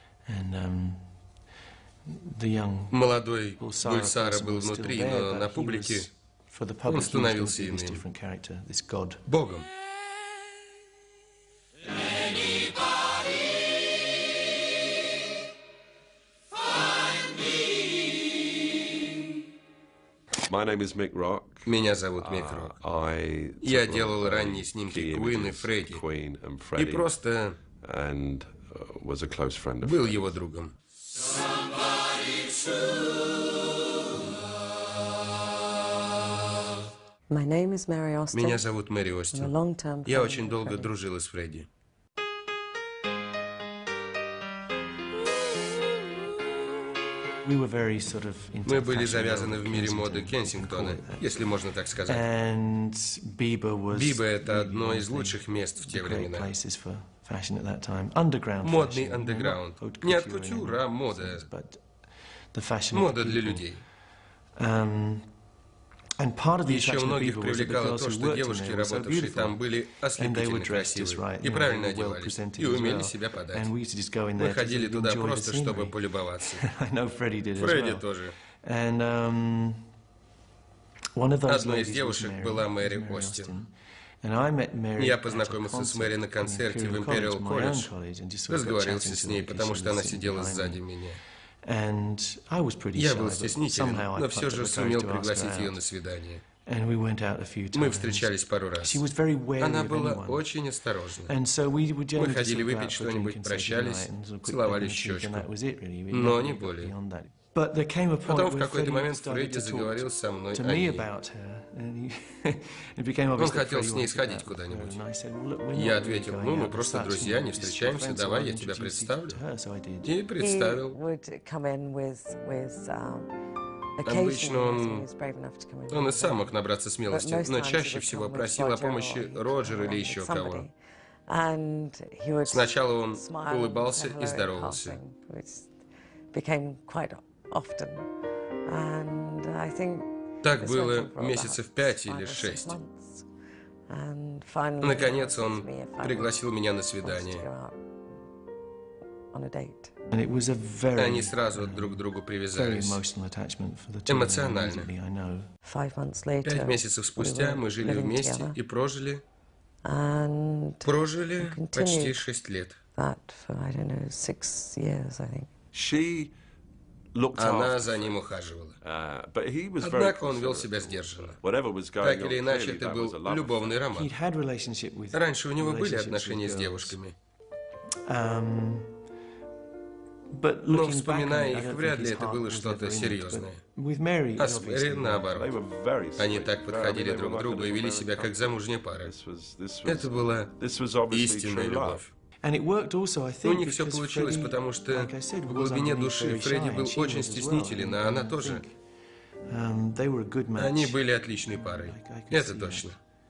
A: Молодой Булсара был внутри, но на публике он становился иным. Богом. Меня зовут Мик Рок. Я делал ранние снимки Queen и Фредди. И просто был его другом. Меня зовут Мэри Остин. Я очень долго дружила с Фредди. Мы были завязаны в мире моды Кенсингтона, если можно так сказать. Биба — это одно из лучших мест в те времена. Модный андеграунд. Не от кутюр, а мода. Мода для людей. Еще многих привлекало то, что девушки, работавшие там, были ослепительно красивые и правильно одевались, и умели себя подать. Мы ходили туда просто, чтобы полюбоваться. Фредди тоже. Одной из девушек была Мэри Остин. Я познакомился с Мэри на концерте в Imperial College, разговорился с ней, потому что она сидела сзади меня. Я был стеснителен, но все же сумел пригласить ее на свидание. Мы встречались пару раз. Она была очень осторожна. Мы ходили выпить что-нибудь, прощались, целовались в щечку. Но не более. Потом в какой-то момент Фредди заговорил со мной о ней. Он хотел с ней сходить куда-нибудь. Я ответил, ну, мы просто друзья, не встречаемся, давай я тебя представлю. И представил. Обычно он и сам мог набраться смелости, но чаще всего просил о помощи Роджера или еще кого. Сначала он улыбался и здоровался. Так было месяцев 5 или 6. Наконец он пригласил меня на свидание. Они сразу друг к другу привязались. Эмоционально. 5 месяцев спустя мы жили вместе и прожили почти 6 лет. Она за ним ухаживала. Однако он вел себя сдержанно. Так или иначе, это был любовный роман. Раньше у него были отношения с девушками. Но, вспоминая их, вряд ли это было что-то серьезное. А с Мэри наоборот. Они так подходили друг к другу и вели себя как замужняя пара. Это была истинная любовь. У них все получилось, потому что в глубине души Фредди был очень стеснителен, а она тоже. Они были отличной парой. Это точно.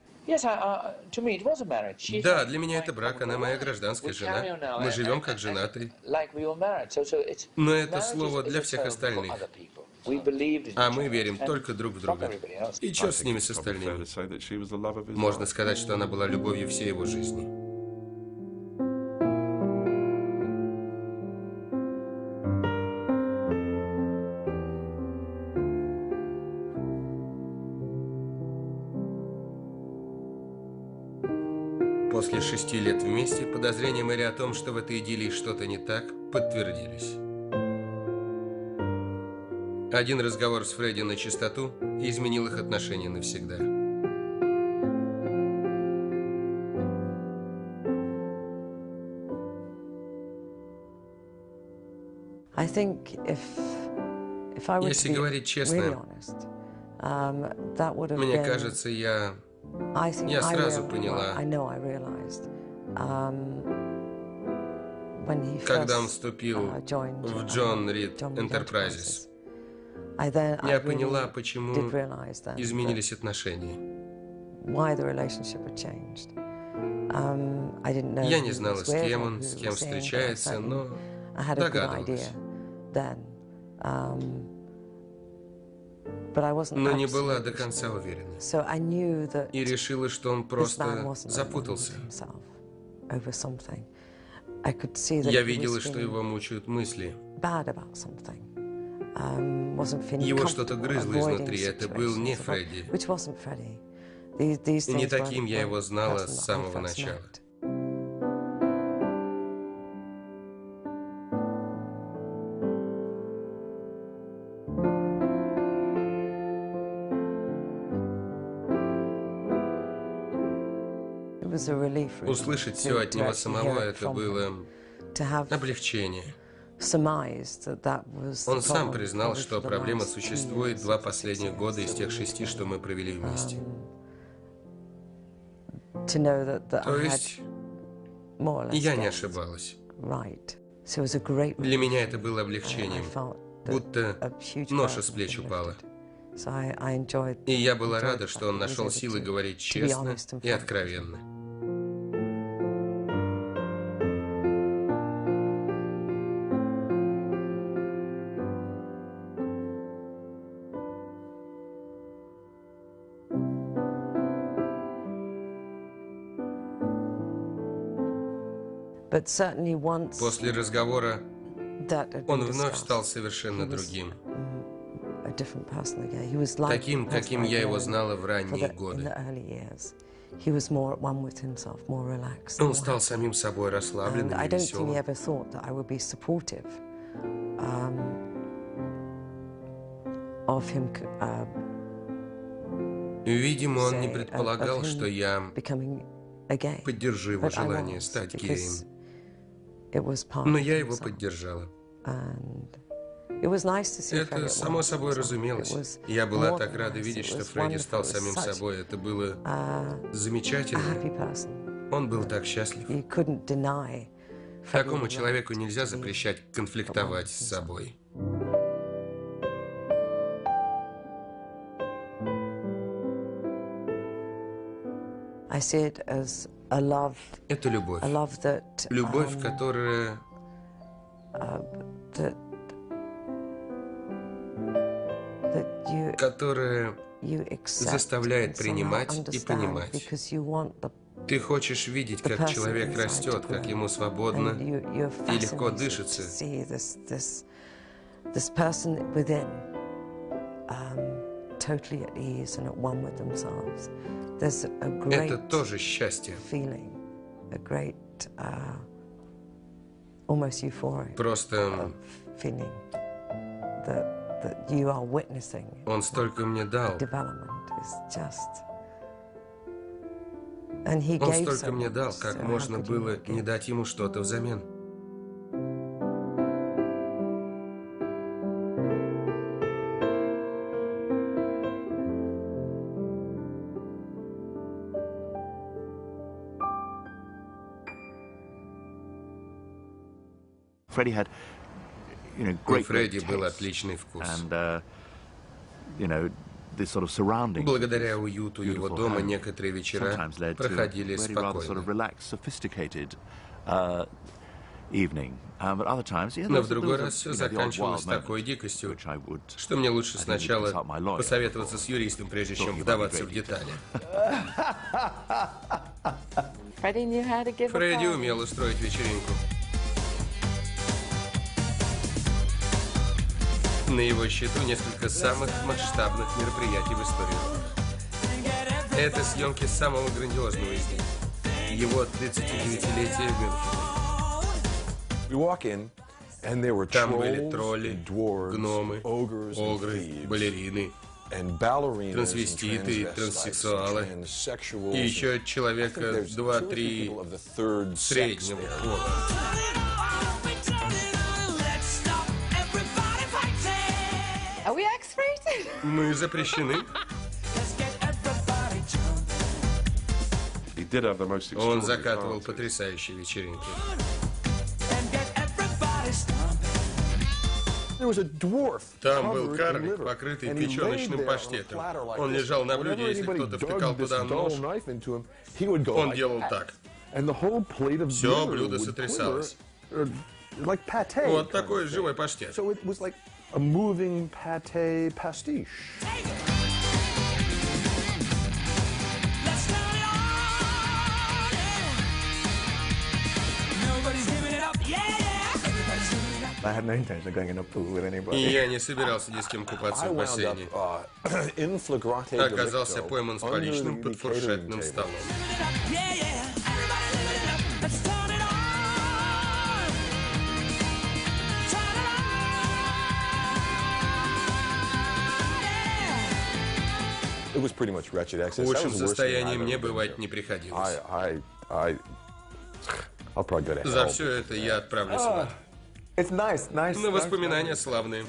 A: Да, для меня это брак, она моя гражданская жена. Мы живем как женатые. Но это слово для всех остальных. А мы верим только друг в друга. И черт с ними, с остальными. Можно сказать, что она была любовью всей его жизни. После 6 лет вместе подозрения Мэри о том, что в этой идиллии что-то не так, подтвердились. Один разговор с Фредди на чистоту изменил их отношения навсегда. Если говорить честно, мне кажется, я сразу поняла, когда он вступил в John Reed Enterprises, я поняла, почему изменились отношения. Я не знала, с кем он, с кем встречается, но догадывалась. Но не была до конца уверена. И решила, что он просто запутался. Я видела, что его мучают мысли. Его что-то грызло изнутри, это был не Фредди. И не таким я его знала с самого начала. Услышать все от него самого, это было облегчение. Он сам признал, что проблема существует 2 последних года из тех 6, что мы провели вместе. То есть, я не ошибалась. Для меня это было облегчением, будто ноша с плеч упала. И я была рада, что он нашел силы говорить честно и откровенно. После разговора он вновь стал совершенно другим. Таким, каким я его знала в ранние годы. Он стал самим собой расслабленным и веселым. Видимо, он не предполагал, что я поддержу его желание стать геем. Но я его поддержала. Это само собой разумелось. Я была так рада видеть, что Фредди стал самим собой. Это было замечательно. Он был так счастлив. Такому человеку нельзя запрещать конфликтовать с собой. Это любовь. Любовь, которая заставляет принимать и понимать. Ты хочешь видеть, как человек растет, как ему свободно и легко дышится. Это тоже счастье. Просто он столько мне дал. Он столько мне дал, как можно было не дать ему что-то взамен. У Фредди был отличный вкус. Благодаря уюту его дома некоторые вечера проходили спокойно. Но в другой раз все заканчивалось такой дикостью, что мне лучше сначала посоветоваться с юристом, прежде чем вдаваться в детали. Фредди умел устроить вечеринку. На его счету несколько самых масштабных мероприятий в истории. Это съемки самого грандиозного из них. Его 39-летие в Мюнхене. Там были тролли, гномы, огры, балерины, трансвеститы и транссексуалы, и еще человека 2-3 среднего пола. Мы запрещены. Он закатывал потрясающие вечеринки. Там был карлик, покрытый печеночным паштетом. Он лежал на блюде, если кто-то втыкал туда нож, он делал так. Все блюдо сотрясалось. Вот такой живой паштет.
C: A moving pate pastiche.
A: И я не собирался ни с кем купаться в бассейне. Оказался пойман с поличным под фуршетным столом. В худшем состоянии мне бывать не приходилось. За все это я отправлюсь в ад. Но воспоминания славные.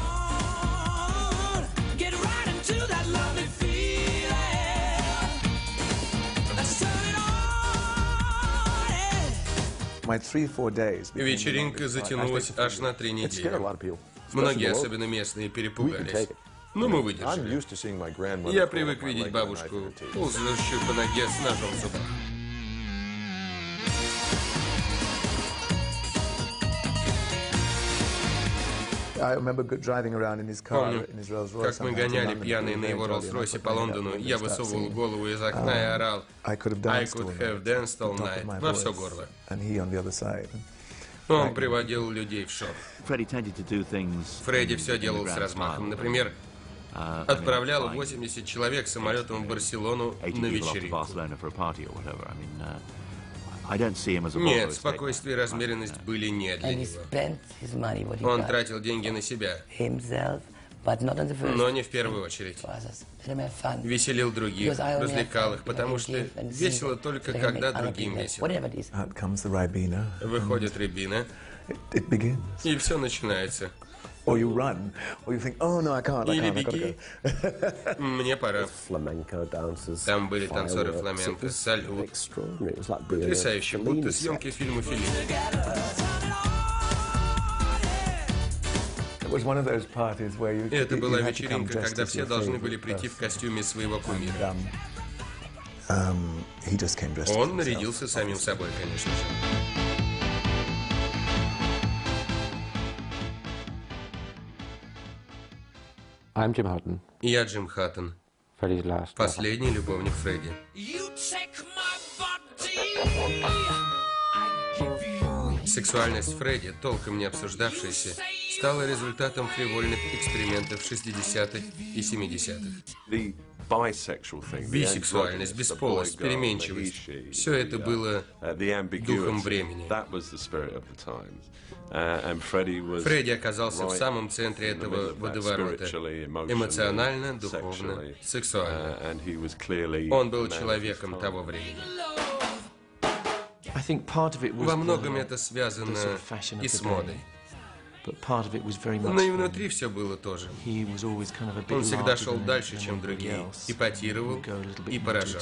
A: Вечеринка затянулась аж на 3 недели. Многие, особенно местные, перепугались. Но мы выдержали. Я привык видеть бабушку, ползающую по ноге с ножом в зубах. Помню, как мы гоняли пьяные на его Роллс-Ройсе по Лондону, я высовывал голову из окна и орал «I could have danced all night» во все горло. Он приводил людей в шок. Фредди все делал с размахом. Например, отправлял 80 человек самолетом в Барселону на вечеринку. Нет, спокойствие и размеренность были не для него. Он тратил деньги на себя. но не в первую очередь. Веселил других, развлекал их, потому что весело только когда другим весело. Выходит рябина, и все начинается. Или беги, мне пора. Там были танцоры фламенко, салют. Потрясающе, будто съемки фильма «Филипп». Это была вечеринка, когда все должны были прийти в костюме своего кумира. Он нарядился самим собой, конечно же. Я Джим Хаттон, последний любовник Фредди. Сексуальность Фредди, толком не обсуждавшаяся, стала результатом фривольных экспериментов 60-х и 70-х. Бисексуальность, бесполость, переменчивость – все это было духом времени. Фредди оказался в самом центре этого водоворота – эмоционально, духовно, сексуально. Он был человеком того времени. Во многом это связано и с модой. Но и внутри все было тоже. Он всегда шел дальше, чем другие, эпатировал и поражал.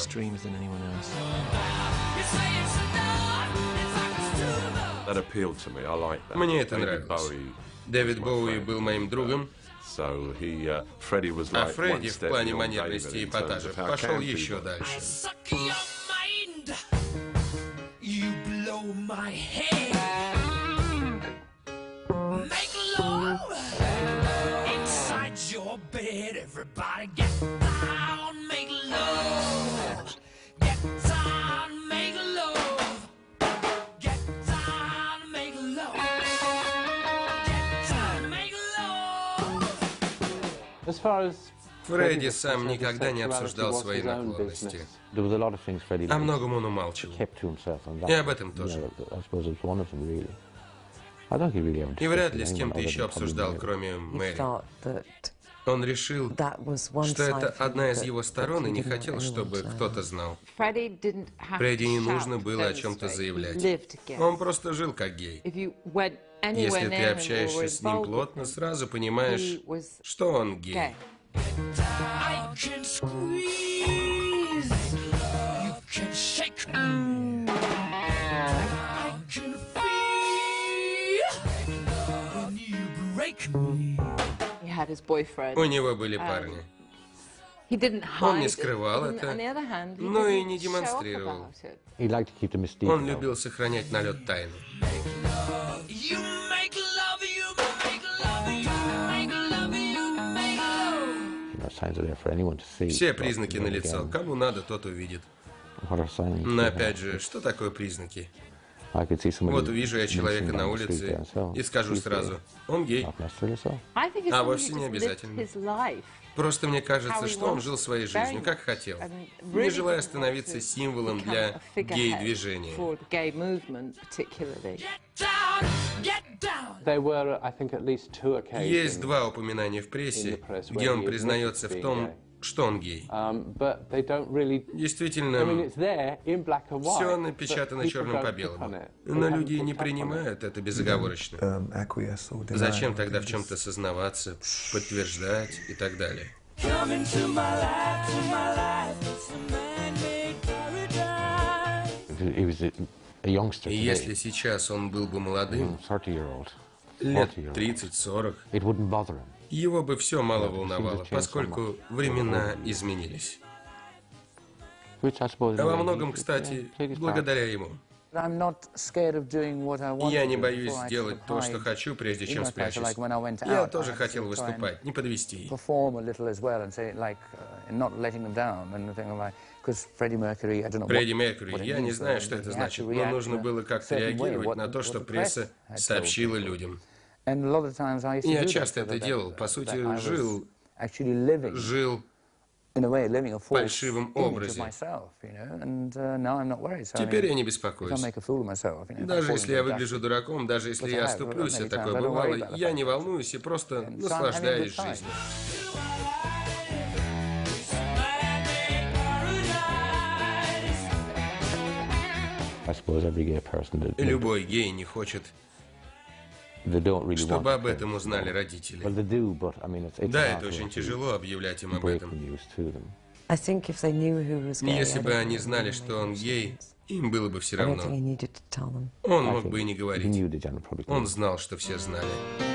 A: Мне это нравилось. Дэвид Боуи был моим другом, а Фредди в плане манерности и эпатажа пошел еще дальше. Фредди сам никогда не обсуждал свои наклонности. О многом он умалчивал. И об этом тоже. И вряд ли с кем-то еще обсуждал, кроме Мэри. Он решил, что это одна из его сторон, и не хотел, чтобы кто-то знал. Фредди не нужно было о чем-то заявлять. Он просто жил как гей. Если ты общаешься с ним плотно, сразу понимаешь, что он гей. У него были парни. Он не скрывал это, но и не демонстрировал. Он любил сохранять налет тайны. Все признаки налицо. Кому надо, тот увидит. Но опять же, что такое признаки? Вот увижу я человека на улице и скажу сразу, он гей. А вовсе не обязательно. Просто мне кажется, что он жил своей жизнью, как хотел, не желая становиться символом для гей-движения. Есть два упоминания в прессе, где он признается в том, что он гей. Действительно, все напечатано черным по белому. Но люди не принимают это безоговорочно. Зачем тогда в чем-то сознаваться, подтверждать и так далее? Если сейчас он был бы молодым, лет 30-40, его бы все мало волновало, поскольку времена изменились. Во многом, кстати, благодаря ему. Я не боюсь сделать то, что хочу, прежде чем спрячусь. Я тоже хотел выступать, не подвести их. Фредди Меркьюри, я не знаю, что это значит, но нужно было как-то реагировать на то, что пресса сообщила людям. Я часто это делал, по сути, жил фальшивом образе. Теперь я не беспокоюсь. Даже если я выгляжу дураком, даже если я оступлюсь, а такое бывало, я не волнуюсь и просто наслаждаюсь жизнью. Любой гей не хочет, чтобы об этом узнали родители. Да, это очень тяжело объявлять им об этом. Если бы они знали, что он гей, им было бы все равно. Он мог бы и не говорить. Он знал, что все знали.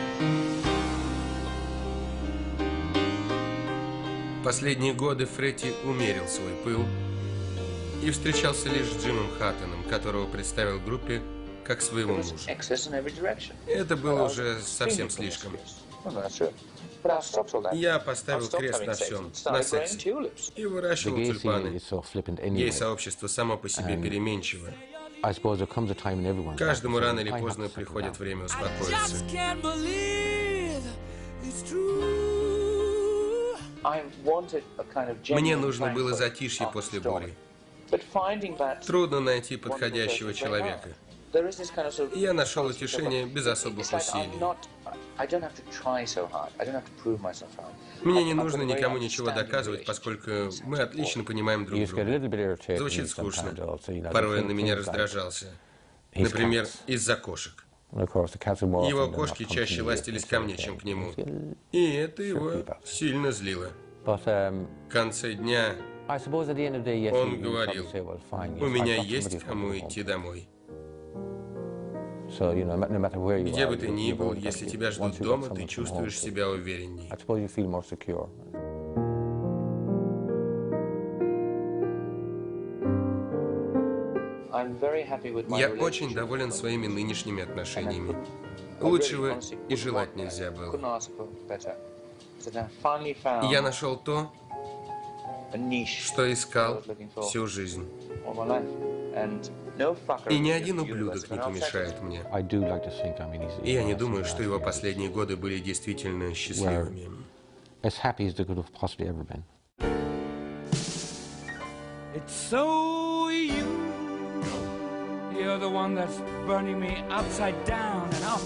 A: Последние годы Фредди умерил свой пыл и встречался лишь с Джимом Хаттоном, которого представил группе как своего мужа. Это было уже совсем слишком. Я поставил крест на всем, на сексе, и выращивал тюльпаны. Гей-сообщество само по себе переменчиво. Каждому рано или поздно приходит время успокоиться. Мне нужно было затишье после бури. Трудно найти подходящего человека. Я нашел утешение без особых усилий. Мне не нужно никому ничего доказывать, поскольку мы отлично понимаем друг друга. Звучит скучно. Порой он на меня раздражался. Например, из-за кошек. Его кошки чаще ластились ко мне, чем к нему. И это его сильно злило. В конце дня он говорил: «У меня есть кому идти домой». Где бы ты ни был, если тебя ждут дома, ты чувствуешь себя уверенней. Я очень доволен своими нынешними отношениями. Лучшего и желать нельзя было. Я нашел то, что искал всю жизнь. И ни один ублюдок не помешает мне. И я не думаю, что его последние годы были действительно счастливыми.
B: You're the one that's burning me upside down and up.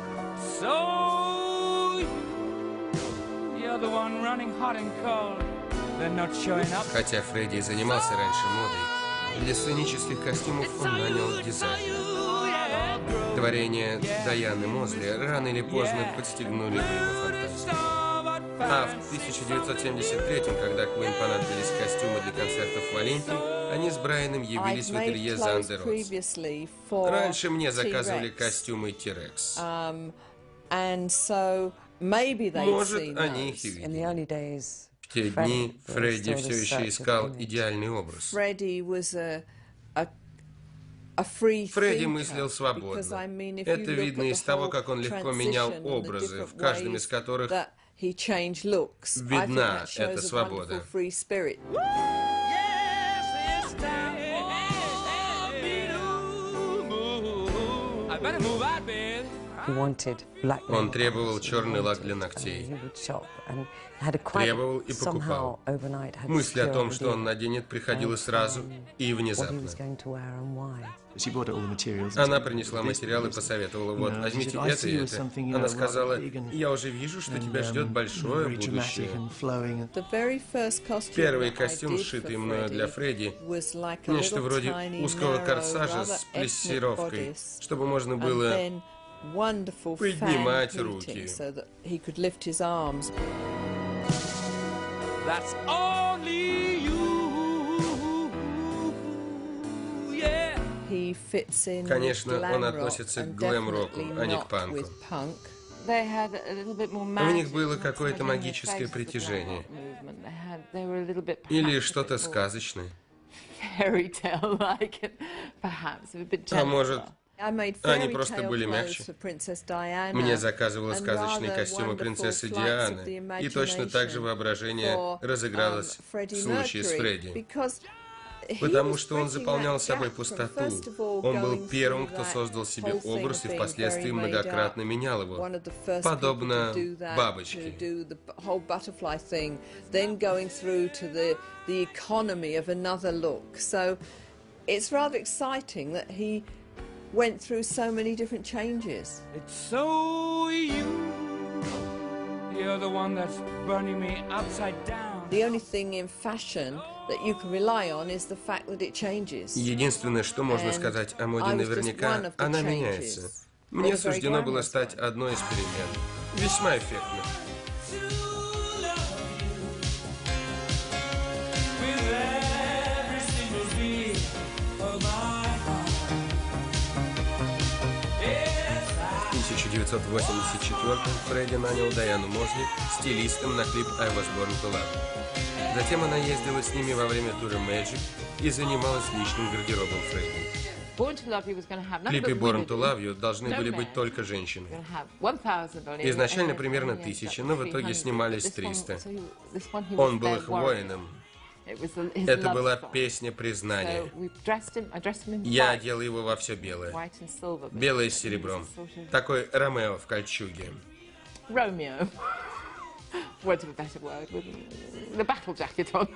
B: So you're the one running hot and cold, then not showing up.
A: Хотя Фредди занимался раньше модой, для сценических костюмов он нанял дизайнера. Творения Дайаны Мозли рано или поздно подстегнули бы его фантазию. А в 1973-м, когда Куин понадобились костюмы для концертов в Олимпии, они с Брайаном явились в ателье Зандер Ротс. Раньше мне заказывали костюмы T-Rex. Может, они их и видели. В те дни Фредди все еще искал идеальный образ. Фредди мыслил свободно. Это видно из того, как он легко менял образы, в каждом из которых видна эта свобода. Он требовал черный лак для ногтей. Требовал и покупал. Мысль о том, что он наденет, приходила сразу и внезапно. Она принесла материал и посоветовала: вот, возьмите это и это. Она сказала: я уже вижу, что тебя ждет большое будущее. Первый костюм, сшитый мною для Фредди, нечто вроде узкого корсажа с плессировкой, чтобы можно было поднимать руки. Конечно, он относится к глэм-року, а не к панку. У них было какое-то магическое притяжение. Или что-то сказочное. А может, они просто были мягче. Мне заказывала сказочные костюмы принцессы Дианы, и точно так же воображение разыгралось в случае с Фредди. Потому что он заполнял собой пустоту. Он был первым, кто создал себе образ и впоследствии многократно менял его, подобно бабочке.
D: Went through so many different changes.
B: It's so you're the one that's burning me upside down.
D: The only thing in fashion that you can rely on is the fact that it changes.
A: Единственное, что можно сказать о моде наверняка, она меняется. Мне суждено было стать одной из перемен. Весьма эффектно. В 1984-м Фредди нанял Дайану Мозли стилистом на клип «I Was Born to Love». Затем она ездила с ними во время тура Magic и занималась личным гардеробом Фредди. В клипе «Born to Love You» должны были быть только женщины. Изначально примерно 1000, но в итоге снимались 300. Он был их воином. Это была песня признания. Я одел его во все белое. Белое с серебром. Такой Ромео в кольчуге.
E: Romeo. Words of a better word. With the battle jacket on.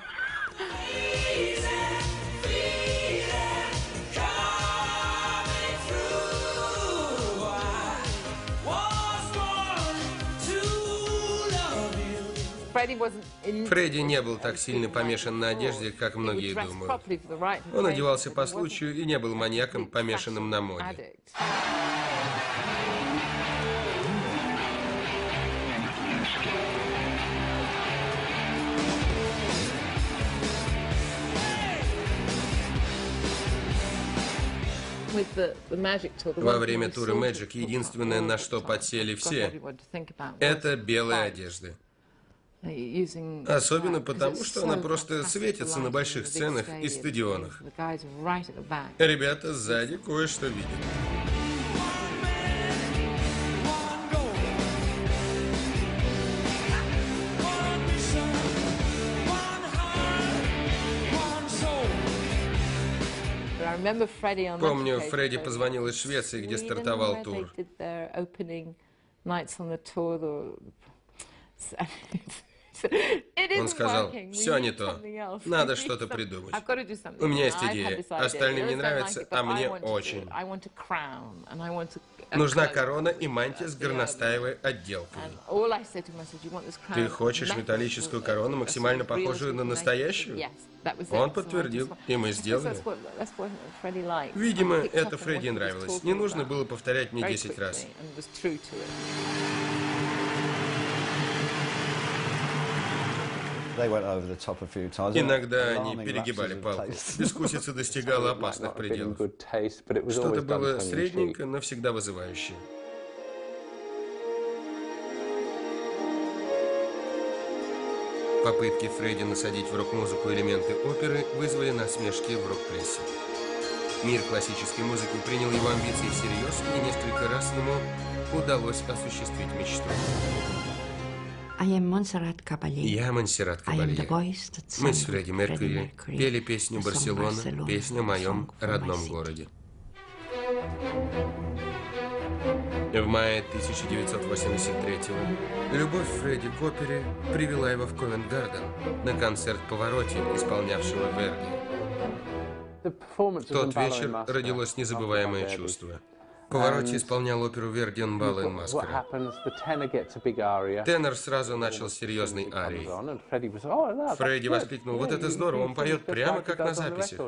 A: Фредди не был так сильно помешан на одежде, как многие думают. Он одевался по случаю и не был маньяком, помешанным на моде. Во время тура Magic единственное, на что подсели все, это белые одежды. Особенно потому, что она просто светится на больших сценах и стадионах. Ребята сзади кое-что видят. Помню, Фредди позвонил из Швеции, где стартовал тур. Он сказал, все не то, надо что-то придумать. У меня есть идея, остальным не нравится, а мне очень. Нужна корона и мантия с горностаевой отделкой. Ты хочешь металлическую корону, максимально похожую на настоящую? Он подтвердил, и мы сделали. Видимо, это Фредди нравилось. Не нужно было повторять мне 10 раз. Иногда они перегибали палку. Бескусица достигала опасных пределов. Что-то было средненько, но всегда вызывающее. Попытки Фредди насадить в рок-музыку элементы оперы вызвали насмешки в рок-прессе. Мир классической музыки принял его амбиции всерьез, и несколько раз ему удалось осуществить мечту. Я Монсеррат Кабалье. Мы с Фредди Меркьюри пели песню «Барселона», песню о моем родном городе. В мае 1983-го любовь Фредди к опере привела его в Ковент-Гарден на концерт «Повороте», исполнявшего Верди. В тот вечер родилось незабываемое чувство. Повороте исполнял оперу «Верди ин Балла ин Маскара». Тенор сразу начал серьезной арией. Фредди воскликнул: «Вот это здорово, он поет прямо как на записи».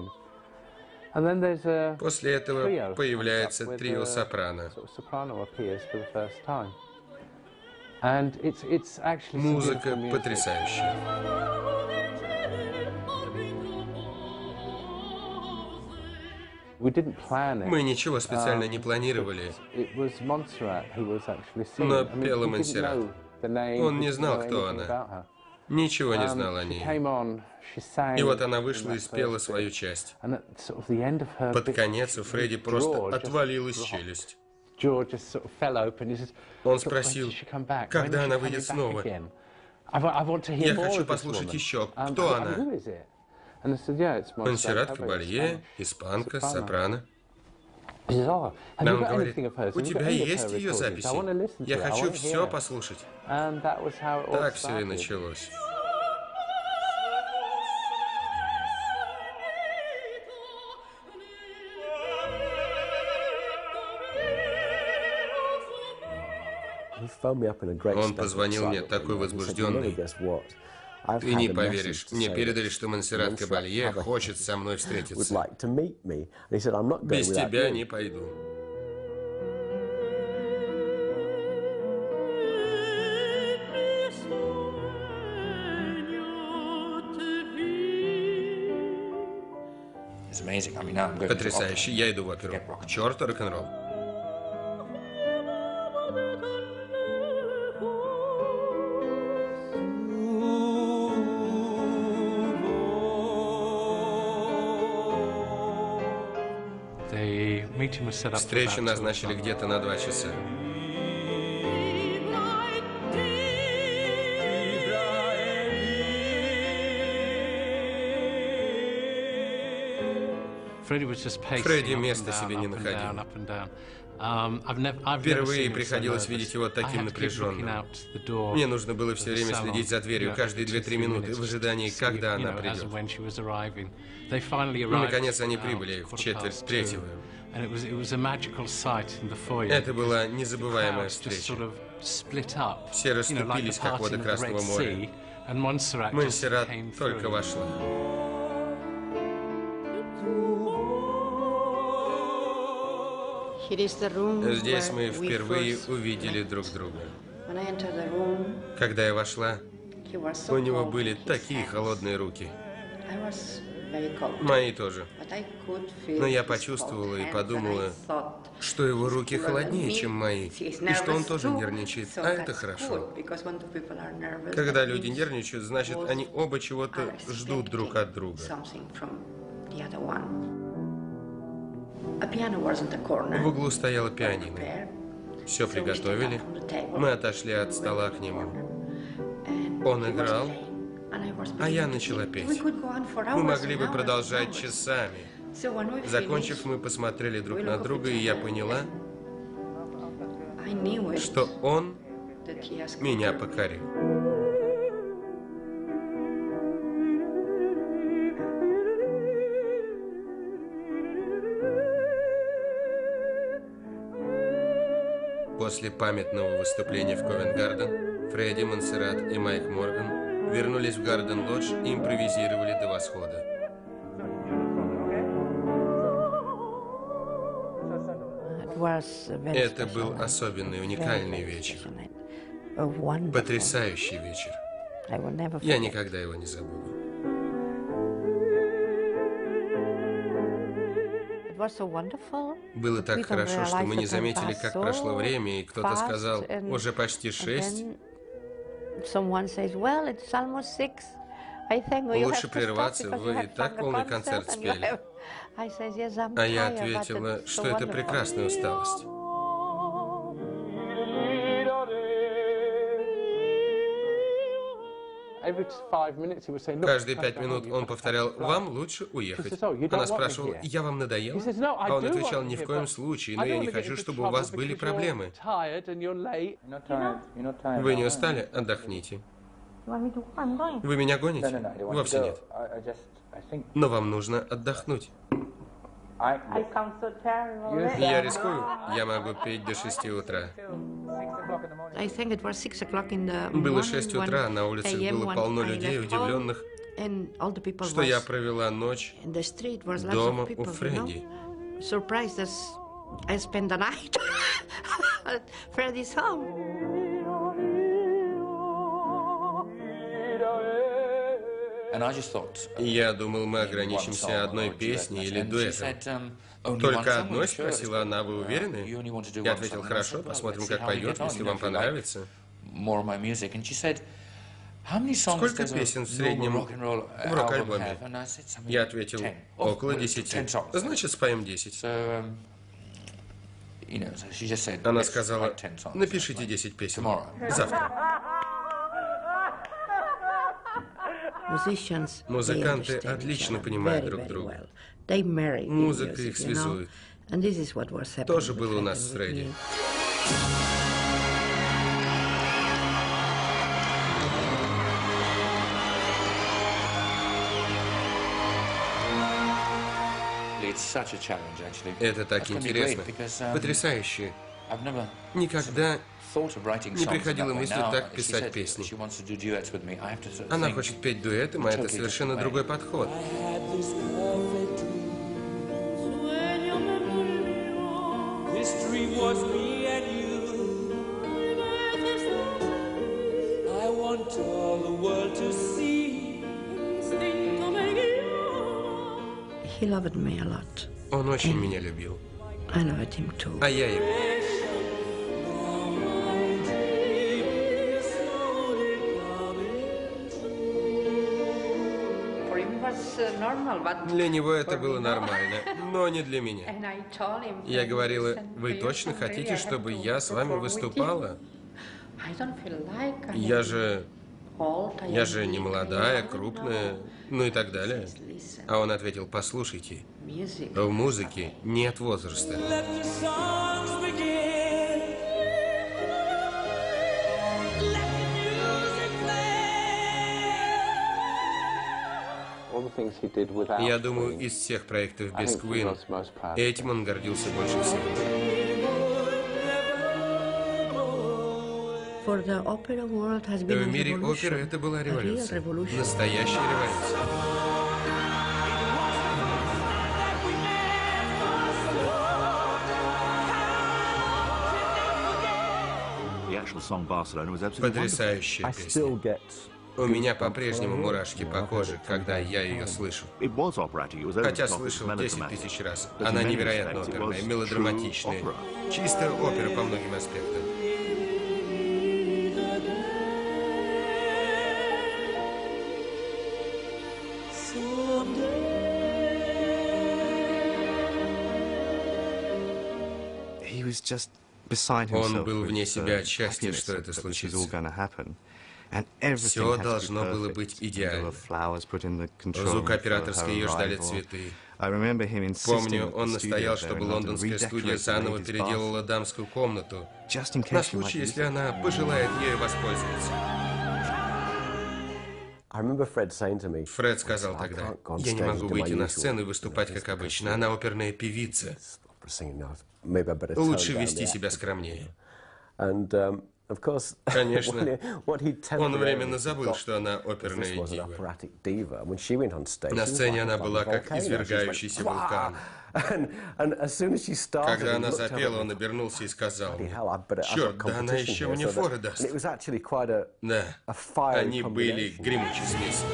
A: После этого появляется трио сопрано. Музыка потрясающая. Мы ничего специально не планировали, но пела Монсеррат. Он не знал, кто она. Ничего не знал о ней. И вот она вышла и спела свою часть. Под конец у Фредди просто отвалилась челюсть. Он спросил, когда она выйдет снова. «Я хочу послушать еще, кто она?» Монсеррат Кабалье, испанка, сопрано. Нам говорит, у тебя есть ее записи? Я хочу все послушать. Так все и началось. Он позвонил мне такой возбужденный. Ты не поверишь, мне передали, что Монсеррат Кабалье хочет со мной встретиться. Без тебя не пойду. Потрясающе, я иду в оперу. К черту рок-н-ролл. Встречу назначили где-то на 2 часа. Фредди места себе не находил. Впервые приходилось видеть его таким напряженным. Мне нужно было все время следить за дверью, каждые 2-3 минуты, в ожидании, когда она придет. Наконец они прибыли в 2:45. Это была незабываемая встреча. Все расступились, как воды Красного моря. Монсеррат только вошла. Здесь мы впервые увидели друг друга. Когда я вошла, у него были такие холодные руки. Мои тоже. Но я почувствовала и подумала, что его руки холоднее, чем мои, и что он тоже нервничает, а это хорошо. Когда люди нервничают, значит, они оба чего-то ждут друг от друга. В углу стояла пианино. Все приготовили. Мы отошли от стола к нему. Он играл, а я начала петь. Мы могли бы продолжать часами. Закончив, мы посмотрели друг на друга, и я поняла, что он меня покорил. После памятного выступления в Ковент-Гарден Фредди, Монсеррат и Майк Морган вернулись в Гарден-Лодж и импровизировали до восхода. Это был особенный, уникальный вечер. Потрясающий вечер. Я никогда его не забуду. Было так хорошо, что мы не заметили, как прошло время, и кто-то сказал, уже почти 6. Лучше прерваться, вы и так полный концерт спели. А я ответила, что это прекрасная усталость. Каждые 5 минут он повторял, вам лучше уехать. Она спрашивала, я вам надоел? А он отвечал, ни в коем случае, но я не хочу, чтобы у вас были проблемы. Вы не устали? Отдохните. Вы меня гоните? Вовсе нет. Но вам нужно отдохнуть. Я рискую. Я могу петь до 6 утра. Было 6 утра, на улицах было полно людей, удивленных, что я провела ночь дома у Фредди. Я думал, мы ограничимся одной песней или дуэтом. Только одной, спросила она, вы уверены? Я ответил, хорошо, посмотрим, как пойдет, если вам понравится. Сколько песен в среднем в рок-альбоме? Я ответил, около 10. Значит, споем 10. Она сказала, напишите 10 песен. Завтра. Музыканты отлично понимают друг друга. Музыка их связует. Тоже было у нас с Фредди. Это так интересно, потрясающе. Никогда не приходила мысль так писать песни. Она хочет петь дуэтом, а это совершенно другой подход. Он очень меня любил. А я его. Для него это было нормально, но не для меня. Я говорила, вы точно хотите, чтобы я с вами выступала? Я же не молодая, крупная, ну и так далее. А он ответил, послушайте, в музыке нет возраста. Я думаю, из всех проектов без Queen, этим он гордился больше всего. В мире оперы это была революция. Настоящая революция. Потрясающая песня. У меня по-прежнему мурашки по коже, когда я ее слышу. Хотя слышал 10 тысяч раз. Она невероятно оперная, мелодраматичная. Чистая опера по многим аспектам. Он был вне себя от счастья, что это случится. Все должно было быть идеально. В звукооператорской ее ждали цветы. Помню, он настоял, чтобы лондонская студия заново переделала дамскую комнату, на случай, если она пожелает ею воспользоваться. Фред сказал тогда, я не могу выйти на сцену и выступать как обычно, она оперная певица. Лучше вести себя скромнее. Конечно, он временно забыл, что она оперная дива. На сцене она была как извергающийся вулкан. Когда она запела, он обернулся и сказал мне, черт, да она еще мне форы даст. Да, они были гремучей смесью.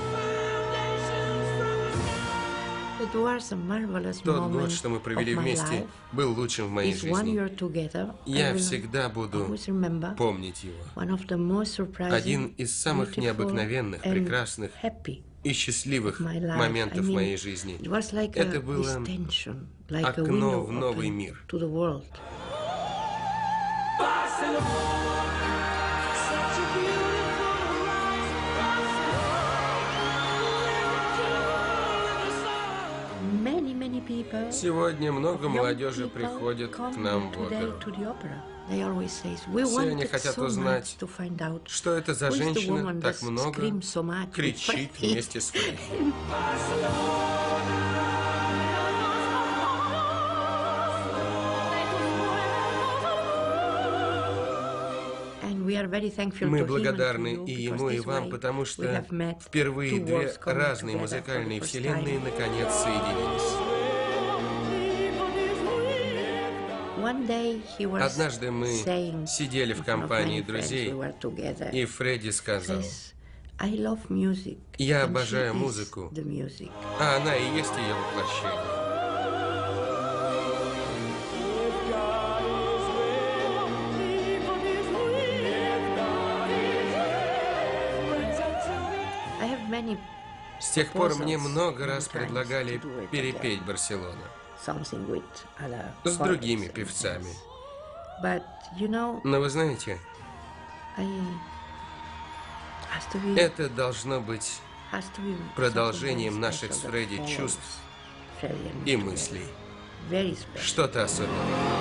A: Тот год, что мы провели вместе, был лучшим в моей жизни. Я всегда буду помнить его. Один из самых необыкновенных, прекрасных и счастливых моментов в моей жизни. Это было окно в новый мир. Сегодня много молодежи приходит к нам в оперу. Все они хотят узнать, что это за женщина так много кричит вместе с Фредди. Мы благодарны и ему, и вам, потому что впервые две разные музыкальные вселенные наконец соединились. Однажды мы сидели в компании друзей, и Фредди сказал, «Я обожаю музыку, а она и есть ее воплощение». С тех пор мне много раз предлагали перепеть «Барселону» с другими певцами. Но вы знаете, это должно быть продолжением наших с Фредди чувств и мыслей. Что-то особенное.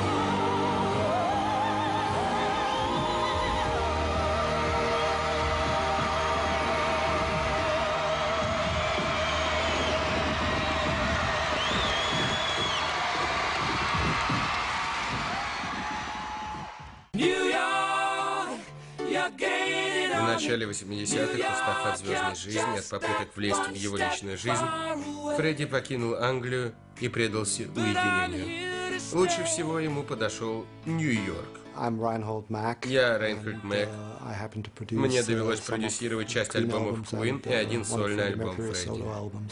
A: В начале 80-х, устав от звездной жизни, от попыток влезть в его личную жизнь, Фредди покинул Англию и предался уединению. Лучше всего ему подошел Нью-Йорк. Я Райнхольд Мак. Мне довелось продюсировать часть альбомов Queen и один сольный альбом Фредди.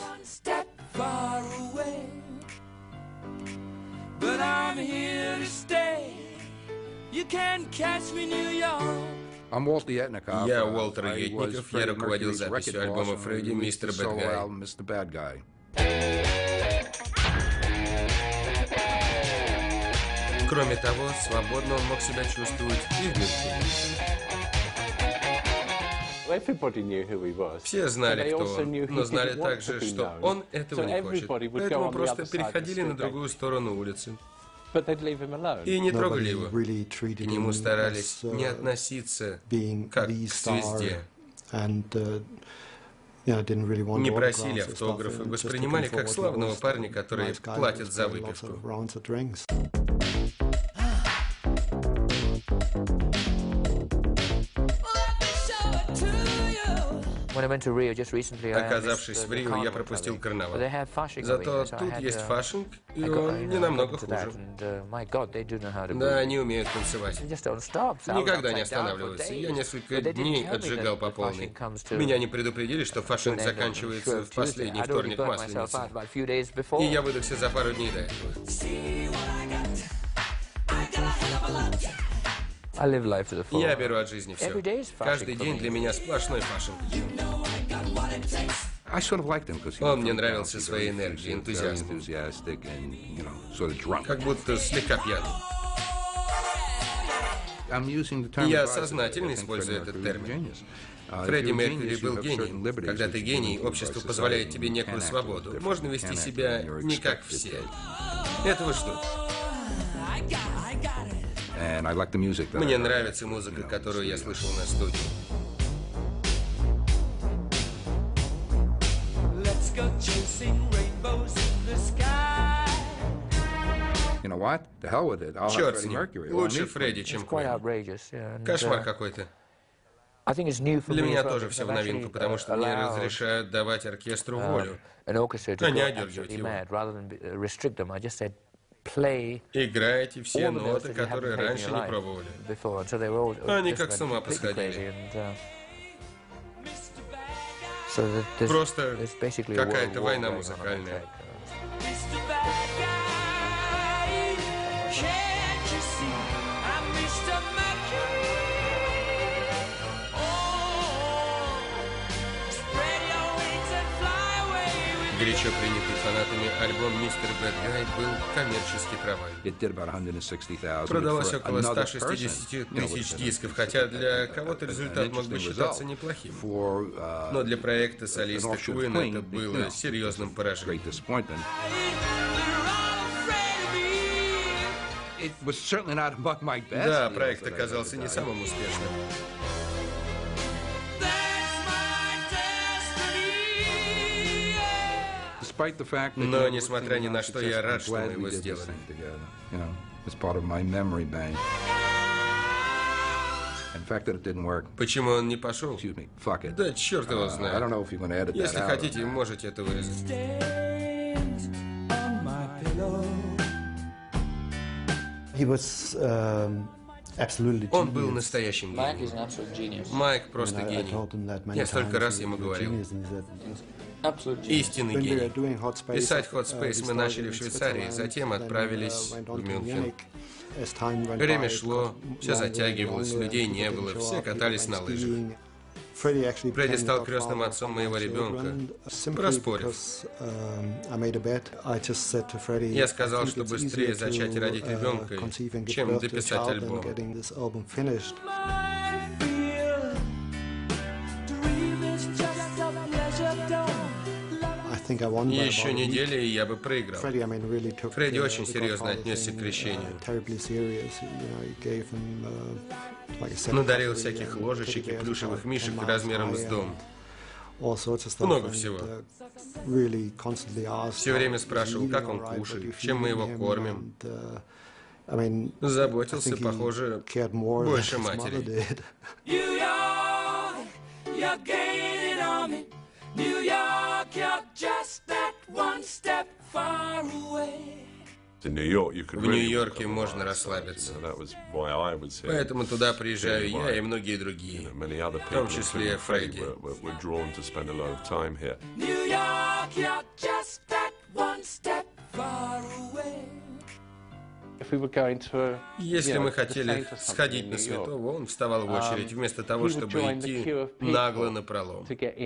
A: Я Уолтер Етников, я руководил записью альбома Фредди «Мистер Бэд Гай». Кроме того, свободно он мог себя чувствовать и в Мюнхене. Все знали, кто он, но знали также, что он этого не хочет. Поэтому просто переходили на другую сторону улицы. И не трогали его. К нему старались не относиться как к звезде. Не просили автографы, воспринимали как славного парня, который платит за выпивку. Оказавшись в Рио, я пропустил карнавал. Зато тут есть фашинг, и он не намного хуже. Да, они умеют танцевать. Никогда не останавливаются. Я несколько дней отжигал по полной. Меня не предупредили, что фашинг заканчивается в последний вторник Масленицы. И я выдохся за пару дней до этого. Я беру от жизни все. Каждый день для меня сплошной фашинг. Он мне нравился своей энергией, энтузиазмом. Как будто слегка пьяный. Я сознательно использую этот термин. Фредди Меркьюри был гением. Когда ты гений, общество позволяет тебе некую свободу. Можно вести себя не как все. Этого ждут. Мне нравится музыка, которую я слышал на студии. Черт с ним. Лучше Фредди, чем Queen. Кошмар какой-то. Для меня тоже все в новинку, потому что мне разрешают давать оркестру волю, а не одергивать его. Играйте все ноты, которые раньше не пробовали. Они как с ума посходили. Просто какая-то война музыкальная. Горячо принятый фанатами альбом «Мистер Бэд Гай» был коммерческий провал. Продалось около 160 тысяч дисков, хотя для кого-то результат мог бы считаться неплохим. Но для проекта солиста Queen это было серьезным поражением. Да, проект оказался не самым успешным. Но, несмотря ни на что, я рад, что мы его сделали. Почему он не пошел? Да черт его знает. Если хотите, можете это вырезать. Он был настоящим гением. Майк просто гений. Я столько раз ему говорил. Истинный гений. Писать Hot Space мы начали в Швейцарии, затем отправились в Мюнхен. Время шло, все затягивалось, людей не было, все катались на лыжах. Фредди стал крестным отцом моего ребенка, проспорив. Я сказал, что быстрее зачать и родить ребенка, чем дописать альбом. Еще недели, и я бы проиграл. Фредди очень серьезно отнесся к крещению. Надарил всяких ложечек и плюшевых мишек размером с дом. Много всего. Все время спрашивал, как он кушает, чем мы его кормим. Заботился, похоже, больше матери. В Нью-Йорке можно расслабиться. Поэтому туда приезжаю я и многие другие, в том числе Фредди. Если мы хотели сходить на Святого, он вставал в очередь, вместо того, чтобы идти нагло напролом.